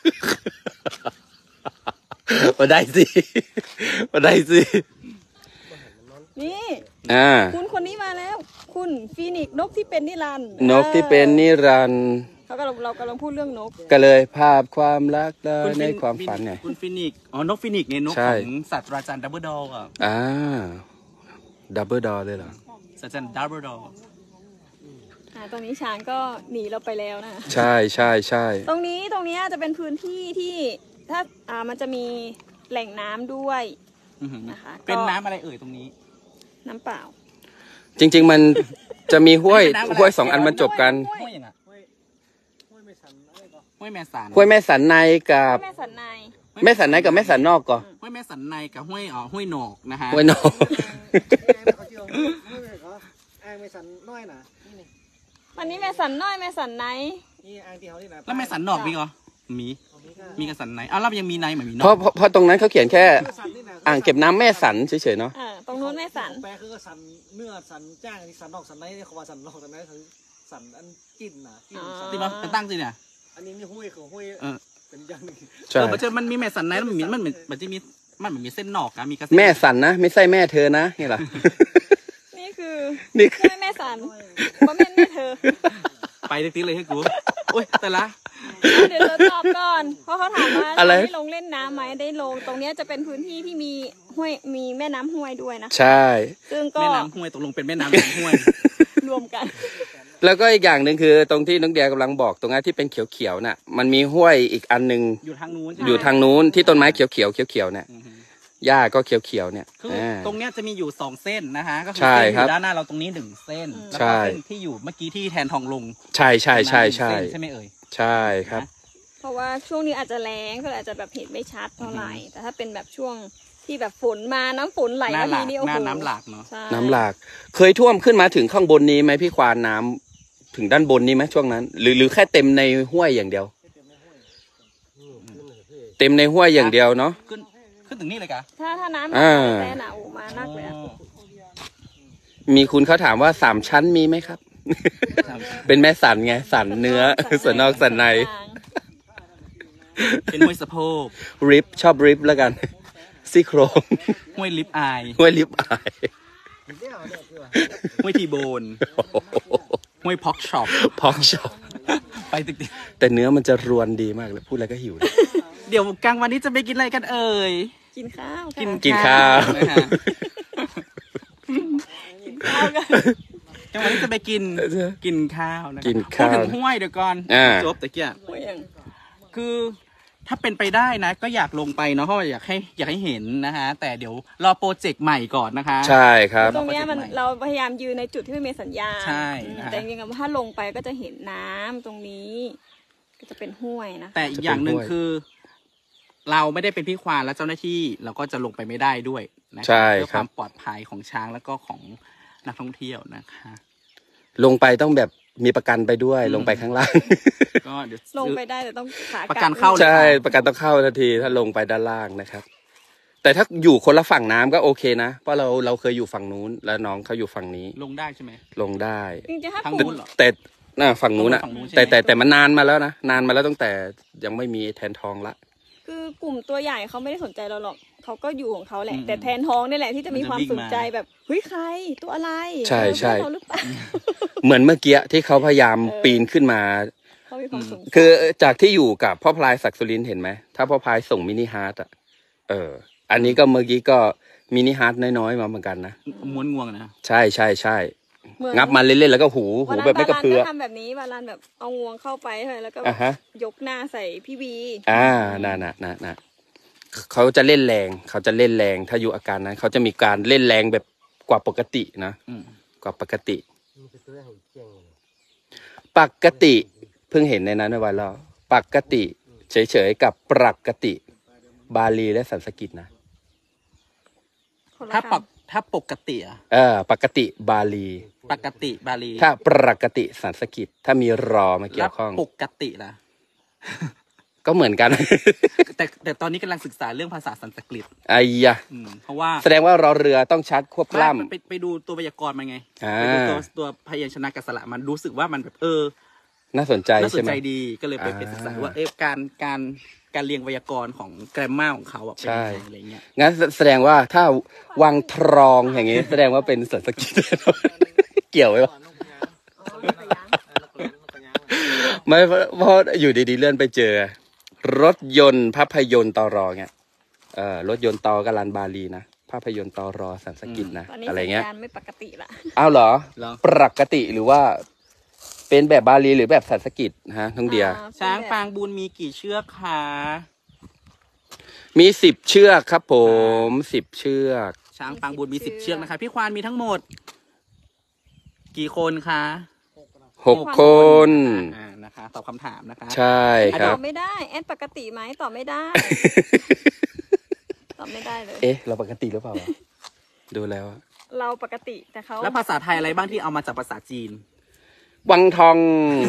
มาได้สิมาได้สินี่ คุณคนนี้มาแล้ว คุณฟีนิกซ์นกที่เป็นนิรันดร์นกที่เป็นนิรันดร์เรากำลังพูดเรื่องนกก็เลยภาพความรักในความฝันไงคุณฟินิกซ์อ๋อนกฟินิกซ์เนี่ยนกใช่ของศาสตราจารย์ดับเบิลดอลอ่ะดับเบิลดอเลยเหรอศาสตราจารย์ดับเบิลดอลตรงนี้ช้างก็หนีเราไปแล้วนะใช่ใช่ใช่ตรงนี้จะเป็นพื้นที่ที่ถ้ามันจะมีแหล่งน้ำด้วยนะคะเป็นก็น้ำอะไรเอ่ยตรงนี้น้ำเปล่าจริง ๆ มันจะมีห้วยน้ำอะไรห้วยสองอันมันจบกันห้วยอย่างอ่ะห้วยไม่สันอะไรก็ห้วยแม่สันห้วยแม่สันในกับแม่สันในแม่สันในกับแม่สันนอกก่อนห้วยแม่สันในกับห้วยหนอกนะฮะห้วยนอกเขาเชื่อไม่เขาอ้างไม่สันน้อยนะนี่อันนี้แม่สันน้อยแม่สันในนี่อ้างที่เขาที่ไหนแล้วแม่สันนอกมีเหรอมีกับสันในอ้าวแล้วยังมีในเหมือนมีนเพอราะกเพราะตรงนั้นเขาเขียนแค่สันนี่นะอ่างเก็บน้ำแม่สันเฉยๆเนาะตรงนู้นแม่สันแปลคือสันเนื้อสันจ้างสันนอกสันในเขาว่าสันนอกสันในคือสันอันกินนะกินสันที่มาเป็นตั้งสิเนี่ยอันนี้มีห้วยของห้วยเป็นอย่างนึงใช่มันมีแม่สันในแล้วมันจะมีเส้นนอกอะมีกระแม่สันนะไม่ใช่แม่เธอนะนี่เหรอนี่คือนี่คือแม่สันว่าแม่แม่เธอไปติ๊กเลยให้กูโอ้ยแต่ละเดี๋ยวเราตอบก่อนเพราะเขาถามว่าอะไรได้ลงเล่นน้ำไหมได้ลงตรงเนี้ยจะเป็นพื้นที่ที่มีห้วยมีแม่น้ำห้วยด้วยนะใช่ซึ่งก็แม่น้ำห้วยตกลงเป็นแม่น้ำห้วยรวมกันแล้วก็อีกอย่างหนึ่งคือตรงที่น้องเดียกำลังบอกตรงนั้นที่เป็นเขียวๆน่ะ มันมีห้วยอีกอันหนึ่งอยู่ทางนู้นอยู่ทางนู้นที่ต้นไม้เขียวๆเนี่ยหญ้าก็เขียวๆเนี่ยคือตรงเนี้ยจะมีอยู่2เส้นนะฮะก็คือใช่เส้นอครับยู่ด้านหน้าเราตรงนี้1เส้นแล้วใช่ก็เส้นที่อยู่เมื่อกี้ที่แทนทองลงใช่ใช่ใช่ใช่ใช่ไหมเอ่ยใช่ครับเพราะว่าช่วงนี้อาจจะแรงก็เลยอาจจะแบบเห็นไม่ชัดเท่าไหร่ แต่ถ้าเป็นแบบช่วงที่แบบฝนมาน้ำฝนไหลหน้ามาหลาทีกนี่โอ้หโหน้าน้ำหลากเนาะใช่น้ำหลากเคยท่วมขึ้นมาถึงข้างบนนี้ไหมพี่ควานน้ำถึงด้านบนนี้ไหมช่วงนั้น หรือแค่เต็มในห้วยอย่างเดียว เต็มในห้วยอย่างเดียวเนาะขึ้นถึงนี่เลยกะถ้าน้ำอ่าแต่หนาอูมานักเลยอะมีคุณเขาถามว่า3 ชั้นมีไหมครับ เป็นแม่สันไงสันเนื้อ ส่วนนอกสันในเป็นห้วยสะโพกริบชอบริบแล้วกัน ซี่โครงห้วยลิปอายห้วยริบอายห้วยทีโบนห้วยพ็อกช็อปพอกชอบไปตึกแต่เนื้อมันจะรวนดีมากเลยพูดแล้วก็หิวเลยเดี๋ยวกลางวันนี้จะไปกินอะไรกันเอ่ยกินข้าวค่ะกินข้าวนะฮะข้าวกันกลางวันนี้จะไปกินข้าวนะกินข้าวพูดถึงห้วยเดี๋ยวก่อน จบตะเกียโอ้ยยังคือถ้าเป็นไปได้นะ ก็อยากลงไปเนาะเพราะว่าอยากให้เห็นนะฮะแต่เดี๋ยวรอโปรเจกต์ใหม่ก่อนนะคะใช่ครับตรงเนี้ยเราพยายามยืนในจุดที่ไม่มีสัญญาณใช่นะแต่จริงๆถ้าลงไปก็จะเห็นน้ำตรงนี้ ก็จะเป็นห้วยนะแต่อีกอย่างหนึ่งคือ เราไม่ได้เป็นพี่ควานและเจ้าหน้าที่เราก็จะลงไปไม่ได้ด้วยนะใช่เพื่อคครับ วามปลอดภัยของช้างแล้วก็ของนักท่องเที่ยวนะคะลงไปต้องแบบมีประกันไปด้วยลงไปข้างล่างก็เดี๋ยวลงไปได้แต่ต้องขากลับประกันเข้าใช่ประกันต้องเข้าทันทีถ้าลงไปด้านล่างนะครับแต่ถ้าอยู่คนละฝั่งน้ำก็โอเคนะเพราะเราเคยอยู่ฝั่งนู้นแล้วน้องเขาอยู่ฝั่งนี้ลงได้ใช่ไหมลงได้จริงๆถ้าทางกลุ่นู้มนเหรอแต่ฝั่งนู้นอะฝั่งนู้นใช่ไหมแต่มันนานมาแล้วนะนานมาแล้วตั้งแต่ยังไม่มีแทนทองละคือกลุ่มตัวใหญ่เขาไม่ได้สนใจเราหรอกเขาก็อยู่ของเขาแหละ แต่แทนท้องนี่แหละที่จะมีความสนใจแบบเฮ้ยใครตัวอะไรใช่ใช่เพื่อนเราหรือเปล่าเหมือนเมื่อกี้ที่เขาพยายามปีนขึ้นมาเขามีความสนใจคือจากที่อยู่กับพ่อพลายศักดิ์สุรินทร์เห็นไหมถ้าพ่อพลายส่งมินิฮาร์ดอะอันนี้ก็เมื่อกี้ก็มินิฮาร์ดน้อยๆมาเหมือนกันนะม้วนงวงนะใช่ใช่ใช่เหมือนงับมันเล่นๆแล้วก็หูวันนั้นแบบไม่กระเพื่อวาลันก็ทำแบบนี้วาลันแบบเอางวงเข้าไปใช่ไหมแล้วก็อ่ะฮะยกหน้าใส่พี่วีน่ะเขาจะเล่นแรงเขาจะเล่นแรงถ้าอยู่อาการนั้นเขาจะมีการเล่นแรงแบบกว่าปกตินะกว่าปกติปกติเพิ่งเห็นในนั้นในวันแล้วปกติเฉยๆกับปกติบาลีและสันสกฤตนะคนละถ้าคำถ้าปกติอะปกติบาลีปกติบาลีถ้าปกติสันสกฤตถ้ามีรอมาเกี่ยวข้องปกติล่ะก็เหมือนกันแต่ตอนนี้กำลังศึกษาเรื่องภาษาสันสกฤตไอ้ยะเพราะว่าแสดงว่ารอเรือต้องชัดควบกล้ำไปดูตัวไวยากรณ์มาไงอ่าไปดูตัวพยัญชนะกับสระมันรู้สึกว่ามันแบบน่าสนใจน่าสใช่นไหมใจดีก็เลยไปศึกษาว่าการเรียงไวยากรณ์ของแกรมมาของเขาอะเป็นยังไงอะไรเงี้ยงั้นแสดงว่าถ้าวังทรองอย่างงี้ แสดงว่าเป็นสันสกฤต เกี่ยวไหมวะไม่เพราะอยู่ดีๆเลื่อนไปเจอ รถยนต์ภาพยนตร์ตรอเงี้ยรถยนต์ตอกรันบาลีนะภาพยนตร์ตรอสันสกฤตนะตอนนี้อะไรสัญเงี้ยญาณไม่ปกติละอ้าวเหรอเหรอปกติหรือว่า เป็นแบบบาลีหรือแบบสันสกฤตฮะน้องเดียช้างปางบูนมีกี่เชือกคะมี10 เชือกครับผม10 เชือกช้างปางบูนมี10 เชือกนะคะพี่ควานมีทั้งหมด กี่คนคะ 6 คนนะคะตอบคำถามนะคะใช่คตรัอบ บไม่ได้แอดปกติไหมตอบไม่ได้ ตอบไม่ได้เลยเอ๊ะ เราปกติหรือเปล่าวะดูแล้วอะเราปกติแต่เขาแล้วภาษาไทยอะไรบ้างที่เอามาจากภาษาจีนวังทอง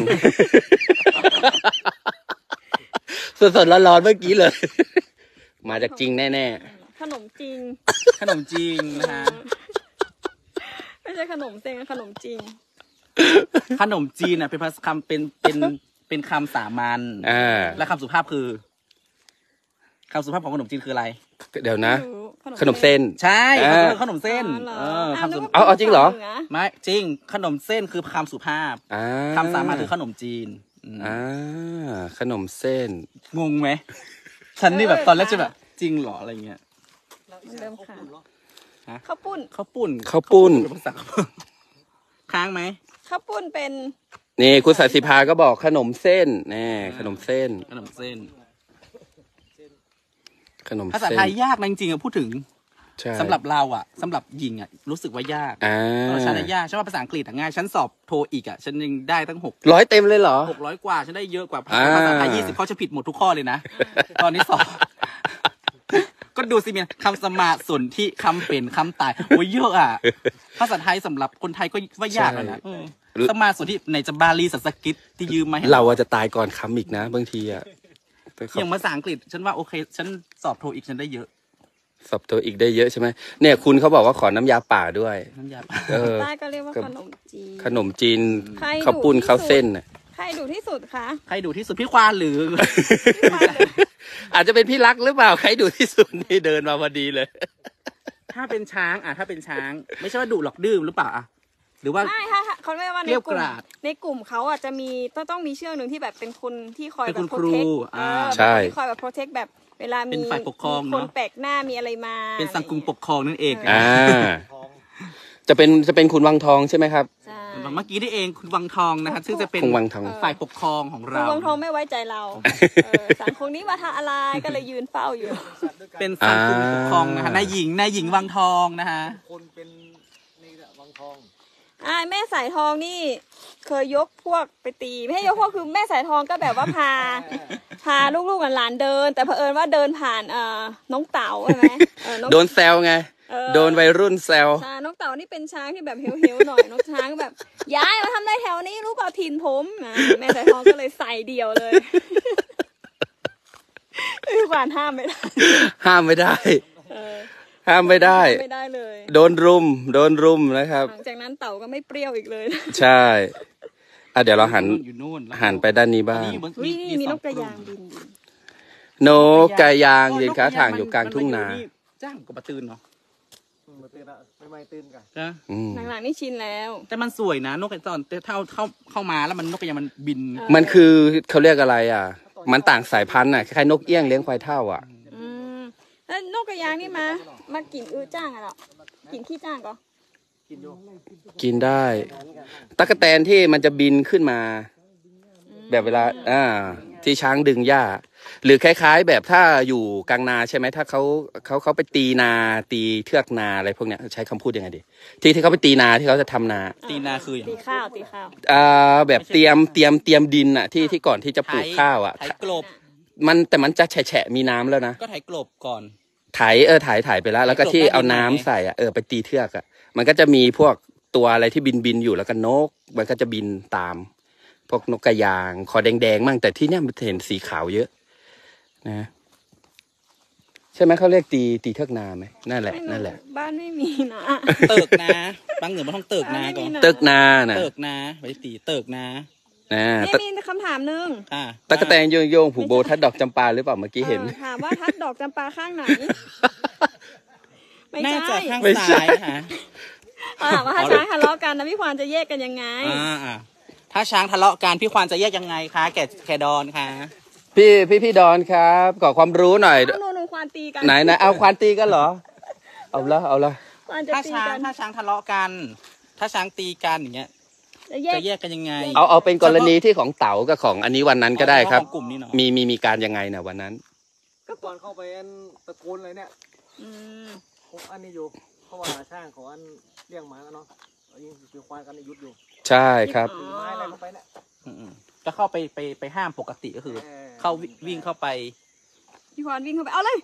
สดๆร้อนๆเมื่อกี้เลย มาจากจริงแน่ขนมจริงขนมจีนนะคะไม่ใช่ขนมเต็งขนมจริงขนมจีนอ่ะเป็นภาษาคำเป็นคำสามัญๆและคำสุภาพคือคำสุภาพของขนมจีนคืออะไรเดี๋ยวนะไม่รู้ขนมเส้นใช่อ่าขนมเส้นอ๋อเหรอคำสุเอาจริงเหรอไม่จริง ขนมเส้นคือคำสุภาพอ่าคำสามัญคือขนมจีนขนมเส้นงงไหมฉันนี่แบบตอนแรกจะแบบจริงเหรออะไรเงี้ยมันเริ่มค่ะฮะข้าวปุ้นข้าวปุ้นข้าวปุ้นเป็นภาษาค้างไหมข้าวปุ้นเป็นนี่คุณสายสิภาก็บอกขนมเส้นแน่ขนมเส้นขนมเส้นขนมภาษาเส้นไทยยากนะจริงๆอะพูดถึงใช่สำหรับเราอะสำหรับหญิงอะรู้สึกว่ายากอ่าฉันได้ยากฉันว่าภาษาอังกฤษอะง่ายฉันสอบโทอีกอะฉันยังได้ตั้ง 100 เต็มเลยเหรอ 600 กว่าฉันได้เยอะกว่าอ่าภาษาไทย20เขาจะผิดหมดทุกข้อเลยนะ ตอนนี้สอบ ก็ดูสิเมียคำสมาสนที่คำเป็นคำตายโอ้ยเยอะอะภาษาไทยสำหรับคนไทยก็ว่ายากแล้วนะสมาสนที่ไหนจะบาลีสันสกฤตที่ยืมมาให้เราอะจะตายก่อนคำอีกนะบางทีอะอย่างภาษาอังกฤษฉันว่าโอเค ฉันสอบโทอีกฉันได้เยอะสอบตัวอีกได้เยอะใช่ไหมเนี่ยคุณเขาบอกว่าขอน้ำยาป่าด้วยน้ำยาใต้ก็เรียกว่าขนมจีนขนมจีนใครข้าวปุ้นดุที่สุดข้าวเส้นน่ะใครดูที่สุดคะใครดูที่สุดพี่ควานหรืออาจจะเป็นพี่รักหรือเปล่าใครดูที่สุดนี่เดินมาพอดีเลยถ้าเป็นช้างถ้าเป็นช้าง ไม่ใช่ว่าดุหรอกดื้อหรือเปล่าหรือว่าไม่ถ้าเขาเรียกว่าเกรี้ยวกราดในกลุ่มเขาอ่ะจะมีต้องมีเชือกหนึ่งที่แบบเป็นคนที่คอยเป็นแบบคุณครู protect ใช่ที่คอยแบบ protect แบบเวลาเป็มีนฝ่ายปกครองมีคนเนอะแปลกหน้ามีอะไรมาเป็นสังกุมปกครองนั่นเองอ่า จะเป็นคุณวังทองใช่ไหมครับใช่เมื่อกี้นี่เองคุณวังทองนะคะซึ่งจะเป็นคุณวังทองฝ่ายปกครองของคุณเราวังทองไม่ไว้ใจเราสังคมนี้มาทำอะไรก็เลยยืนเฝ้าอยู่เป็นสังกุมปกครองนะคะนายหญิงวังทองนะคะคนเป็นนี่แหละวังทองแม่สายทองนี่เคยยกพวกไปตีไม่ใช่ยกพวกคือแม่สายทองก็แบบว่าพาลูกๆหลานๆเดิน แต่เผอิญว่าเดินผ่านน้องเต๋าใช่ไหมน้องโดนแซวไง โดนวัยรุ่นแซวใช่น้องเต๋านี่เป็นช้างที่แบบเฮลๆหน่อยน้องช้างแบบย้ายมาทำได้แถวนี้รู้เปล่าถิ่นผมแม่สายทองก็เลยใส่เดี่ยวเลยคือหวานห้ามไม่ได้ห้ามไม่ได้เออห้ามไม่ได้ไม่ได้เลยโดนรุมนะครับหลังจากนั้นเต่าก็ไม่เปรี้ยวอีกเลยใช่เดี๋ยวเราอยู่นู่นหันไปด้านนี้บ้างนี่มีนกกระยางบินนกกระยางยืนขาถ่างอยู่กลางทุ่งนาจ้างกับปะตื่นเนาะมาตื่นละไม่ตื่นกันนะหลังๆนี่ชินแล้วแต่มันสวยนะนกไอ้ตอนเข้ามาแล้วมันนกกระยางมันบินมันคือเขาเรียกอะไรอ่ะ มันต่างสายพันธุ์อ่ะคล้ายๆนกเอี้ยงเลี้ยงควายเท่าอ่ะแล้วนกกระยางนี่มากินจ้างอะหรอกินขี้จ้างก็กินอยู่กินได้ตั๊กแตนที่มันจะบินขึ้นมา แบบเวลาที่ช้างดึงหญ้า หรือคล้ายๆ แบบถ้าอยู่กลางนาใช่ไหมถ้าเขาไปตีนาตีเทือกนาอะไรพวกเนี้ยใช้คำพูดยังไงดีที่เขาไปตีนาที่เขาจะทำนาตีนาคืออย่างตีข้าวแบบเตรียมดินอ่ะที่ก่อนที่จะปลูกข้าวอ่ะไถกลบแต่มันจะแฉะมีน้ำแล้วนะก็ไถกลบก่อนถ่ายไปแล้วก็ที่เอาน้ำใส่อ่ะไปตีเทือกอ่ะมันก็จะมีพวกตัวอะไรที่บินอยู่แล้วก็นกมันก็จะบินตามพวกนกกระยางคอแดงๆมั่งแต่ที่เนี้ยมันเห็นสีขาวเยอะนะใช่ไหมเขาเรียกตีเทือกนาไหมนั่นแหละบ้านไม่มีนะเติกนาบางเหนือมันต้องเติกนาก่อนเติกนาน่ะเติกนาไปตีเติกนานี่มีคำถามนึงตะกแตนโยงผูกโบทัดดอกจำปาหรือเปล่าเมื่อกี้เห็นถามว่าทัดดอกจำปาข้างไหนไม่น่าจะใช่ข้างไม่ใช่ซ้ายค่ะว่าถ้าช้างทะเลาะกันนะพี่ควานจะแยกกันยังไงถ้าช้างทะเลาะกันพี่ควานจะแยกยังไงคะแกดอนคะพี่ดอนครับขอความรู้หน่อยโนควานตีกันไหนเอาควานตีกันเหรอเอาละควานจะถ้าตีช้างกันถ้าช้างทะเลาะกัน ถ้าช้างตีกันอย่างเงี้ยจะแยกกันยังไงเอาเป็นกรณีที่ของเต๋ากับของอันนี้วันนั้นก็ได้ครับของกลุ่มนี้เนาะมีการยังไงนะวันนั้นก็ก่อนเข้าไปตะโกนอะไรเนี่ยผมอันนี้อยู่เพราะว่าช่างของอันเลี้ยงหมาเนาะยิงคือควายกันยุดอยู่ใช่ครับถือไม้อะไรลงไปเนี่ยก็เข้าไปห้ามปกติก็คือ เข้าวิ่งเข้าไปพี่ควานวิ่งเข้าไปเอาเลย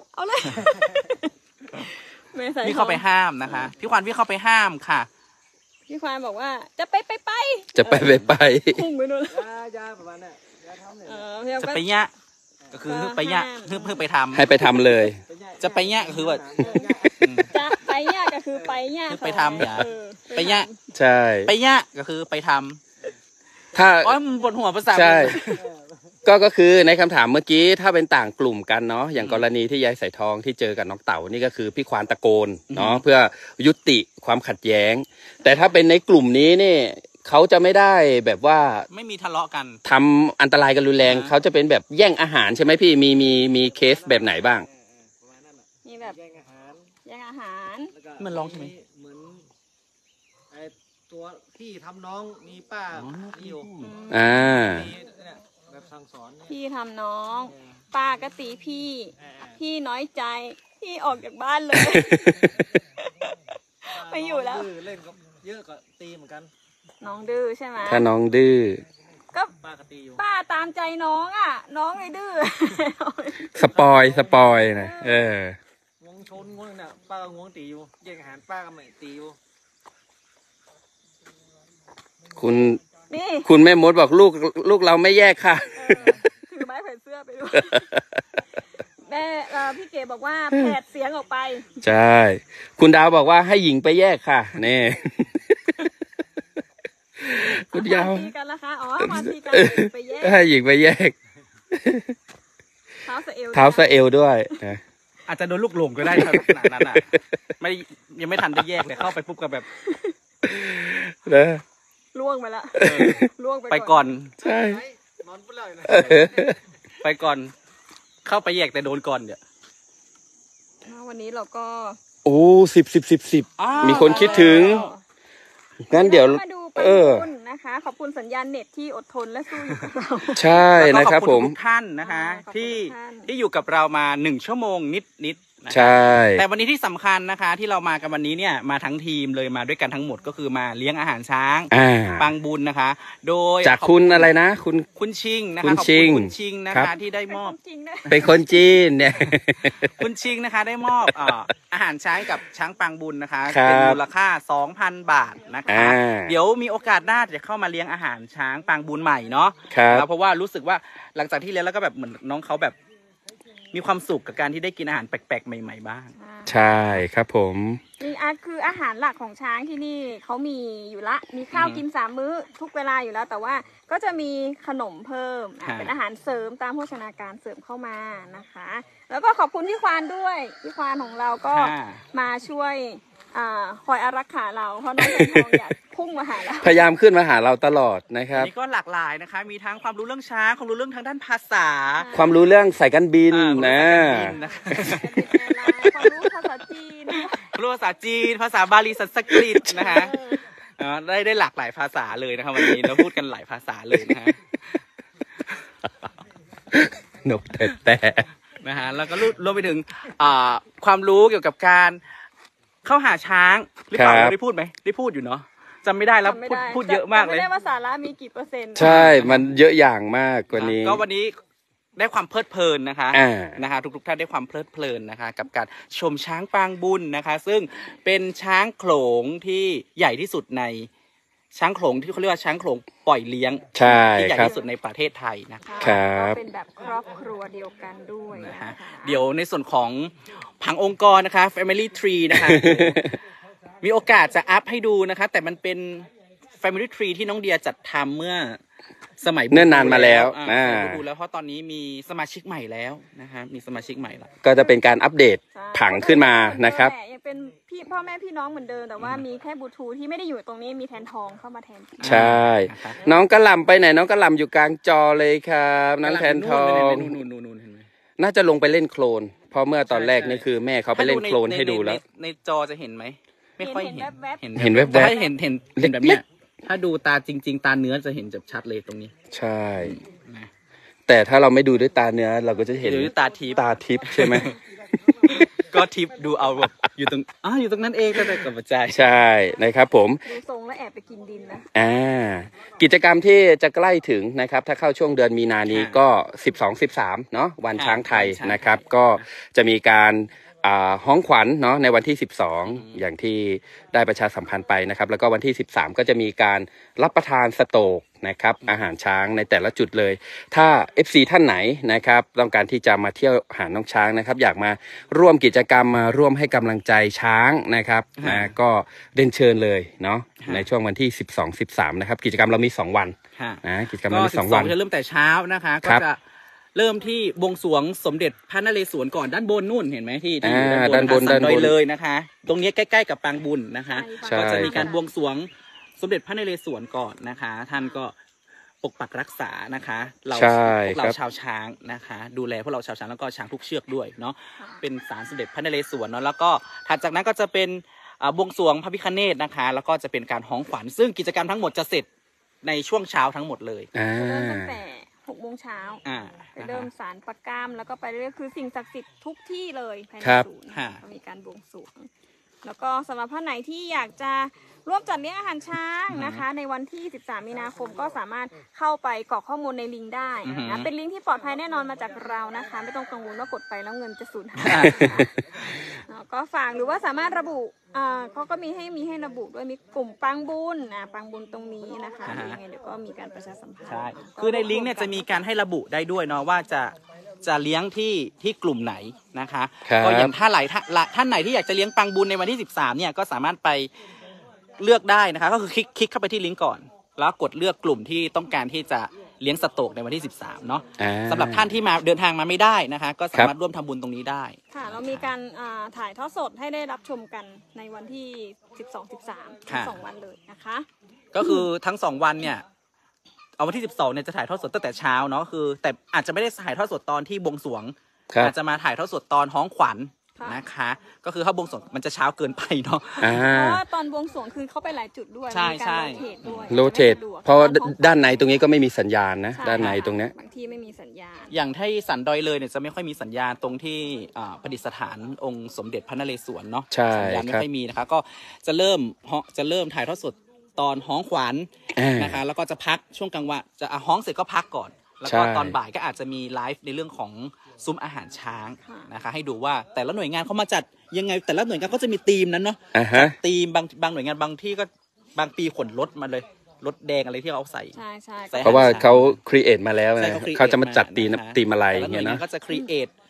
วิ่งเข้าไปห้ามนะคะพี่ควานวิ่งเข้าไปห้ามค่ะพี่ควานบอกว่าจะไปจะไปพุ่งไปนู่นยาประมาณนี้ยาทำเนี่ยจะไปยะก็คือไปยะเพื่อไปทำให้ไปทำเลยจะไปยะก็คือว่าจะไปย่าก็คือไปย่าคือไปทำอย่าไปยะใช่ไปยะก็คือไปทำถ้าอ๋อมันปวดหัวภาษาใช่ก็คือในคำถามเมื่อกี้ถ้าเป็นต่างกลุ่มกันเนาะอย่างกรณีที่ยายสายทองที่เจอกับน้องเต๋านี่ก็คือพี่ควานตะโกนเนาะเพื่อยุติความขัดแย้ง แต่ถ้าเป็นในกลุ่มนี้นี่เขาจะไม่ได้แบบว่าไม่มีทะเลาะกันทำอันตรายกันรุนแรงเขาจะเป็นแบบแย่งอาหารใช่ไหมพี่มีเคสแบบไหนบ้างมีแบบแย่งอาหารมันร้องใช่ไหมเหมือนไอตัวพี่ทำน้องมีป้ามีอยู่มีเนี่ยแบบสั่งสอนเนี่ยพี่ทำน้องป้าก็ตีพี่น้อยใจพี่ออกจากบ้านเลย ไม่อยู่แล้วเล่นก็เยอะก็ตีเหมือนกันน้องดื้อใช่ไหมถ้าน้องดื้อก็ป้าก็ตีอยู่ป้าตามใจน้องอ่ะ น้องเลยดื้อสปอยนะงวงชนงวงเนี่ยป้าก็งวงตีอยู่แย่งอาหารป้าก็ไม่ตีอยู่คุณแม่มดบอกลูกเราไม่แยกค่ะถือไม้แขวนเสื้อไปด้วยแม่พี่เก๋บอกว่าแผดเสียงออกไปใช่คุณดาวบอกว่าให้หญิงไปแยกค่ะนี่ คุณดาวตีกันนะคะอ๋อมาตีกันไปแยกให้หญิงไปแยกเท้าสะเอวเท้าสะเอวด้วยนะอาจจะโดนลูกหลงก็ได้ครับขนาดนั้นอ่ะยังไม่ทันได้แยกเลยเข้าไปปุ๊บก็แบบนะล่วงไปละล่วงไปก่อนใช่นอนไปเลยนะไปก่อนเข้าไปแยกแต่โดนก่อนเนี่ยวันนี้เราก็โอ้10 มีคนคิดถึงงั้นเดี๋ยวมาดูไปคุณนะคะขอบคุณสัญญาณเน็ตที่อดทนและสู้อยู่กับเราใช่นะครับผมทุกท่านนะคะที่อยู่กับเรามา1 ชั่วโมงนิดใช่แต่วันนี้ที่สำคัญนะคะที่เรามากันวันนี้เนี่ยมาทั้งทีมเลยมาด้วยกันทั้งหมดก็คือมาเลี้ยงอาหารช้างปังบุญนะคะโดยจากคุณอะไรนะคุณชิงนะคะขอบคุณคุณชิงนะคะที่ได้มอบเป็นคนจีนเนี่ยคุณชิงนะคะได้มอบอาหารช้างกับช้างปังบุญนะคะเป็นมูลค่า 2,000 บาทนะคะเดี๋ยวมีโอกาสหน้าจะเข้ามาเลี้ยงอาหารช้างปังบุญใหม่เนาะเพราะว่ารู้สึกว่าหลังจากที่เลี้ยงแล้วก็แบบเหมือนน้องเขาแบบมีความสุขกับการที่ได้กินอาหารแปลกๆใหม่ๆบ้างใช่ครับผมมีคืออาหารหลักของช้างที่นี่เขามีอยู่ละมีข้าวกิน3 มื้อทุกเวลาอยู่แล้วแต่ว่าก็จะมีขนมเพิ่มเป็นอาหารเสริมตามโภชนาการเสริมเข้ามานะคะ แล้วก็ขอบคุณพี่ควานด้วยพี่ควานของเราก็มาช่วยคอยอารักขาเราเพราะน้องแตงทองอยากพุ่งมาหาเราพยายามขึ้นมาหาเราตลอดนะครับนี่ก็หลากหลายนะคะมีทั้งความรู้เรื่องช้างความรู้เรื่องทางด้านภาษาความรู้เรื่องสายการบินนะความรู้ภาษาจีนรู้ภาษาจีนภาษาบาลีสันสกฤตนะคะได้หลากหลายภาษาเลยนะครับวันนี้เราพูดกันหลายภาษาเลยนะฮะนกแต่นะฮะแล้วก็รวมไปถึงความรู้เกี่ยวกับการเข้าหาช้างหรือเปล่าได้พูดไหมได้พูดอยู่เนาะจำไม่ได้แล้วพูดเยอะมากเลยไม่ได้ว่าสาระมีกี่% ใช่มันเยอะอย่างมากกว่านี้ก็วันนี้ได้ความเพลิดเพลินนะคะทุกท่านได้ความเพลิดเพลินนะคะกับการชมช้างปางบุญนะคะซึ่งเป็นช้างโขลงที่ใหญ่ที่สุดในช้างโขลงที่เขาเรียกว่าช้างโขลงปล่อยเลี้ยงที่ใหญ่ที่สุดในประเทศไทยนะครับเป็นแบบครอบครัวเดียวกันด้วยนะคะเดี๋ยวในส่วนของผังองค์กรนะคะ Family Tree นะคะมีโอกาสจะอัพให้ดูนะคะแต่มันเป็น Family Tree ที่น้องเดียจัดทำเมื่อสมัยเนิ่นนานมาแล้วดูแล้วเพราะตอนนี้มีสมาชิกใหม่แล้วนะคะมีสมาชิกใหม่แล้วก็จะเป็นการอัปเดตผังขึ้นมานะครับยังเป็นพ่อแม่พี่น้องเหมือนเดิมแต่ว่ามีแค่บลูทูธที่ไม่ได้อยู่ตรงนี้มีแทนทองเข้ามาแทนใช่น้องกระหล่ำไปไหนน้องกระหล่ำอยู่กลางจอเลยครับน้องแทนทองน่าจะลงไปเล่นโคลนเพราะเมื่อตอนแรกนี่คือแม่เขาไปเล่นโคลนให้ดูแล้วในจอจะเห็นไหมไม่ค่อยเห็นเห็นแวบๆเห็นแบบนี้ถ้าดูตาจริงๆตาเนื้อจะเห็นจับชัดเลยตรงนี้ใช่แต่ถ้าเราไม่ดูด้วยตาเนื้อเราก็จะเห็นด้วยตาทิพย์ใช่ไหมก็ทิปดูเอาแบบอยู่ตรงนั้นเองก็ได้กับใจใช่นะครับผมดูทรงแล้วแอบไปกินดินนะกิจกรรมที่จะใกล้ถึงนะครับถ้าเข้าช่วงเดือนมีนานี้ก็12-13เนาะวันช้างไทยนะครับก็จะมีการฮ้องขวัญเนาะในวันที่12อย่างที่ได้ประชาสัมพันธ์ไปนะครับแล้วก็วันที่13ก็จะมีการรับประทานสโต๊กนะครับอาหารช้างในแต่ละจุดเลยถ้า FC ท่านไหนนะครับต้องการที่จะมาเที่ยวหาน้องช้างนะครับอยากมาร่วมกิจกรรมมาร่วมให้กำลังใจช้างนะครับก็เรียนเชิญเลยเนาะในช่วงวันที่12-13นะครับกิจกรรมเรามี2วันนะกิจกรรมเรามี2วันจะเริ่มแต่เช้านะคะก็จะเริ่มที่บวงสรวงสมเด็จพระนเรศวรก่อนด้านบนนู่นเห็นไหมที่อยู่ด้านบนเลยนะคะตรงนี้ใกล้ๆกับปางบุญนะคะก็จะมีการบวงสรวงสมเด็จพระนเรศวรก่อนนะคะท่านก็ปกปักรักษานะคะพวกเราชาวช้างนะคะดูแลพวกเราชาวช้างแล้วก็ช้างทุกเชือกด้วยเนาะเป็นศาลสมเด็จพระนเรศวรเนาะแล้วก็ถัดจากนั้นก็จะเป็นบวงสรวงพระพิฆเนศนะคะแล้วก็จะเป็นการฮ้องขวัญซึ่งกิจกรรมทั้งหมดจะเสร็จในช่วงเช้าทั้งหมดเลยตั้งแต่6 โมงเช้าไปเริ่มสารประกามแล้วก็ไปเรื่อยคือสิ่งศักดิ์สิทธิ์ทุกที่เลยภายในศูนย์มีการบวงสรวงแล้วก็สำหรับท่านไหนที่อยากจะร่วมจัดเลี้ยงอาหารช้างนะคะในวันที่13 มีนาคมก็สามารถเข้าไปกรอกข้อมูลในลิงก์ได้นะเป็นลิงก์ที่ปลอดภัยแน่นอนมาจากเรานะคะไม่ต้องกังวลว่ากดไปแล้วเงินจะสูญหายก็ฝากหรือว่าสามารถระบุเขาก็มีให้ระบุด้วยมีกลุ่มปังบุญปังบุญตรงนี้นะคะยังไงเดี๋ยวก็มีการประชาสัมพันธ์ใช่คือในลิงก์เนี่ยจะมีการให้ระบุได้ด้วยเนาะว่าจะเลี้ยงที่กลุ่มไหนนะคะก็อย่างท่านไหนที่อยากจะเลี้ยงปังบุญในวันที่13เนี่ยก็สามารถไปเลือกได้นะคะก็คือคลิกเข้าไปที่ลิงก์ก่อนแล้วกดเลือกกลุ่มที่ต้องการที่จะเลี้ยงสโต๊กในวันที่13เนาะสำหรับท่านที่เดินทางมาไม่ได้นะคะก็สามารถร่วมทำบุญตรงนี้ได้ค่ะเรามีการถ่ายทอดสดให้ได้รับชมกันในวันที่12-13ทั้ง2วันเลยนะคะก็คือทั้ง2วันเนี่ยเอาวันที่12เนี่ยจะถ่ายทอดสดตั้งแต่เช้าเนาะคือแต่อาจจะไม่ได้ถ่ายทอดสดตอนที่บวงสรวงอาจจะมาถ่ายทอดสดตอนฮ้องขวัญนะคะก็คือถ้าบวงสรวงมันจะเช้าเกินไปเนาะเพราะว่าตอนบวงสรวงคือเขาไปหลายจุดด้วยใช่โรเทตเพราะด้านในตรงนี้ก็ไม่มีสัญญาณนะด้านในตรงนี้บางที่ไม่มีสัญญาณอย่างที่สันดอยเลยเนี่ยจะไม่ค่อยมีสัญญาณตรงที่ประดิษฐานองค์สมเด็จพระนเรศวรเนาะสัญญาณไม่ค่อยมีนะคะก็จะเริ่มถ่ายทอดสดตอนฮ้องขวัญนะคะแล้วก็จะพักช่วงกลางวันจะฮ้องเสร็จก็พักก่อนแล้วก็ตอนบ่ายก็อาจจะมีไลฟ์ในเรื่องของซุ้มอาหารช้างนะคะให้ดูว่าแต่ละหน่วยงานเขามาจัดยังไงแต่ละหน่วยงานก็จะมีธีมนั้นเนาะธีมบางหน่วยงานบางที่ก็บางปีขนรถมาเลยรถแดงอะไรที่เขาใส่เพราะว่าเขาครีเอทมาแล้วนะเขาจะมาจัดธีมอะไรเงี้ยนะก็จะครีเอท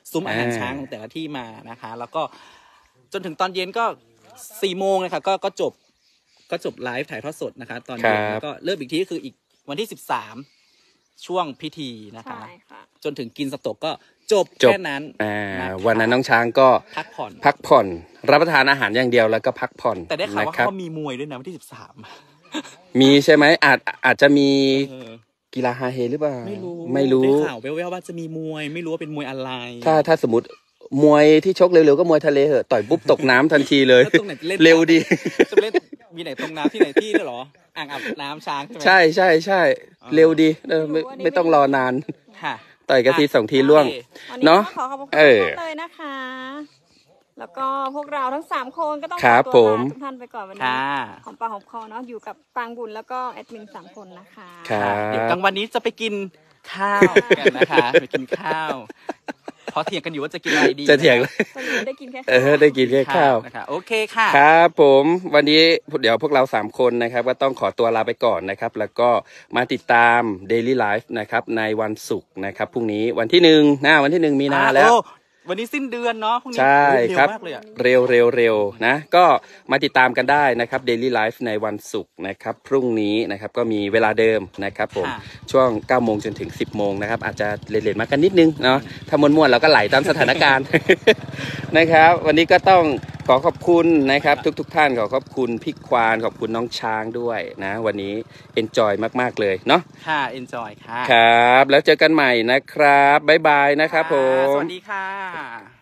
ซุ้มอาหารช้างของแต่ละที่มานะคะ แล้วก็จนถึงตอนเย็นก็4 โมงนะคะก็จบไลฟ์ถ่ายทอดสดนะคะตอนเย็นแล้วก็เริ่มอีกทีก็คืออีกวันที่13ช่วงพิธีนะคะจนถึงกินสตกก็จบแค่นั้นวันนั้นน้องช้างก็พักผ่อนรับประทานอาหารอย่างเดียวแล้วก็พักผ่อนแต่ได้ข่าวว่าเขามีมวยด้วยนะวันที่13 มีใช่ไหมอาจจะมีกีฬาฮาเฮหรือเปล่าไม่รู้ได้ข่าวแว่วๆว่าจะมีมวยไม่รู้ว่าเป็นมวยอะไรถ้าสมมติมวยที่ชกเร็วๆก็มวยทะเลเหอะต่อยปุ๊บตกน้ำทันทีเลยเร็วดีจะเล่นมีไหนตรงน้ำที่ไหนที่เหรออ่างอาบน้ำช้างใช่ไหมใช่เร็วดีไม่ต้องรอนานต่อยกันที2 ทีล่วงเนาะขอขอบคุณเลยนะคะแล้วก็พวกเราทั้ง3 คนก็ต้องขอตัวลาทุกท่านไปก่อนวันนี้หอมปากหอมคอเนาะอยู่กับปางบุญแล้วก็แอดมิน3 คนนะคะเดี๋ยวกลางวันนี้จะไปกินข้าวกันนะคะไปกินข้าวเพราะเถียงกันอยู่ว่าจะกินอะไรดีจะเถียงเลยได้กินแค่ได้กินแค่ข้าวนะคะโอเคค่ะครับผมวันนี้เดี๋ยวพวกเรา3 คนนะครับก็ต้องขอตัวลาไปก่อนนะครับแล้วก็มาติดตาม Daily Life นะครับในวันศุกร์นะครับพรุ่งนี้วันที่1มีนาแล้ววันนี้สิ้นเดือนเนาะพรุ่งนี้ใช่ครับเร็วนะก็มาติดตามกันได้นะครับ Daily Life ในวันศุกร์นะครับพรุ่งนี้นะครับก็มีเวลาเดิมนะครับผมช่วง 9 โมงจนถึง 10 โมงนะครับอาจจะเลทๆมากันนิดนึงเนาะถ้าม่วนๆเราก็ไหลตามสถานการณ์ นะครับวันนี้ก็ต้องขอขอบคุณนะครับทุกท่านขอขอบคุณพี่ควานขอบคุณน้องช้างด้วยนะวันนี้ enjoy มากๆเลยเนาะค่ะ enjoy ค่ะครับแล้วเจอกันใหม่นะครับบ๊ายบายนะครับผมสวัสดีค่ะ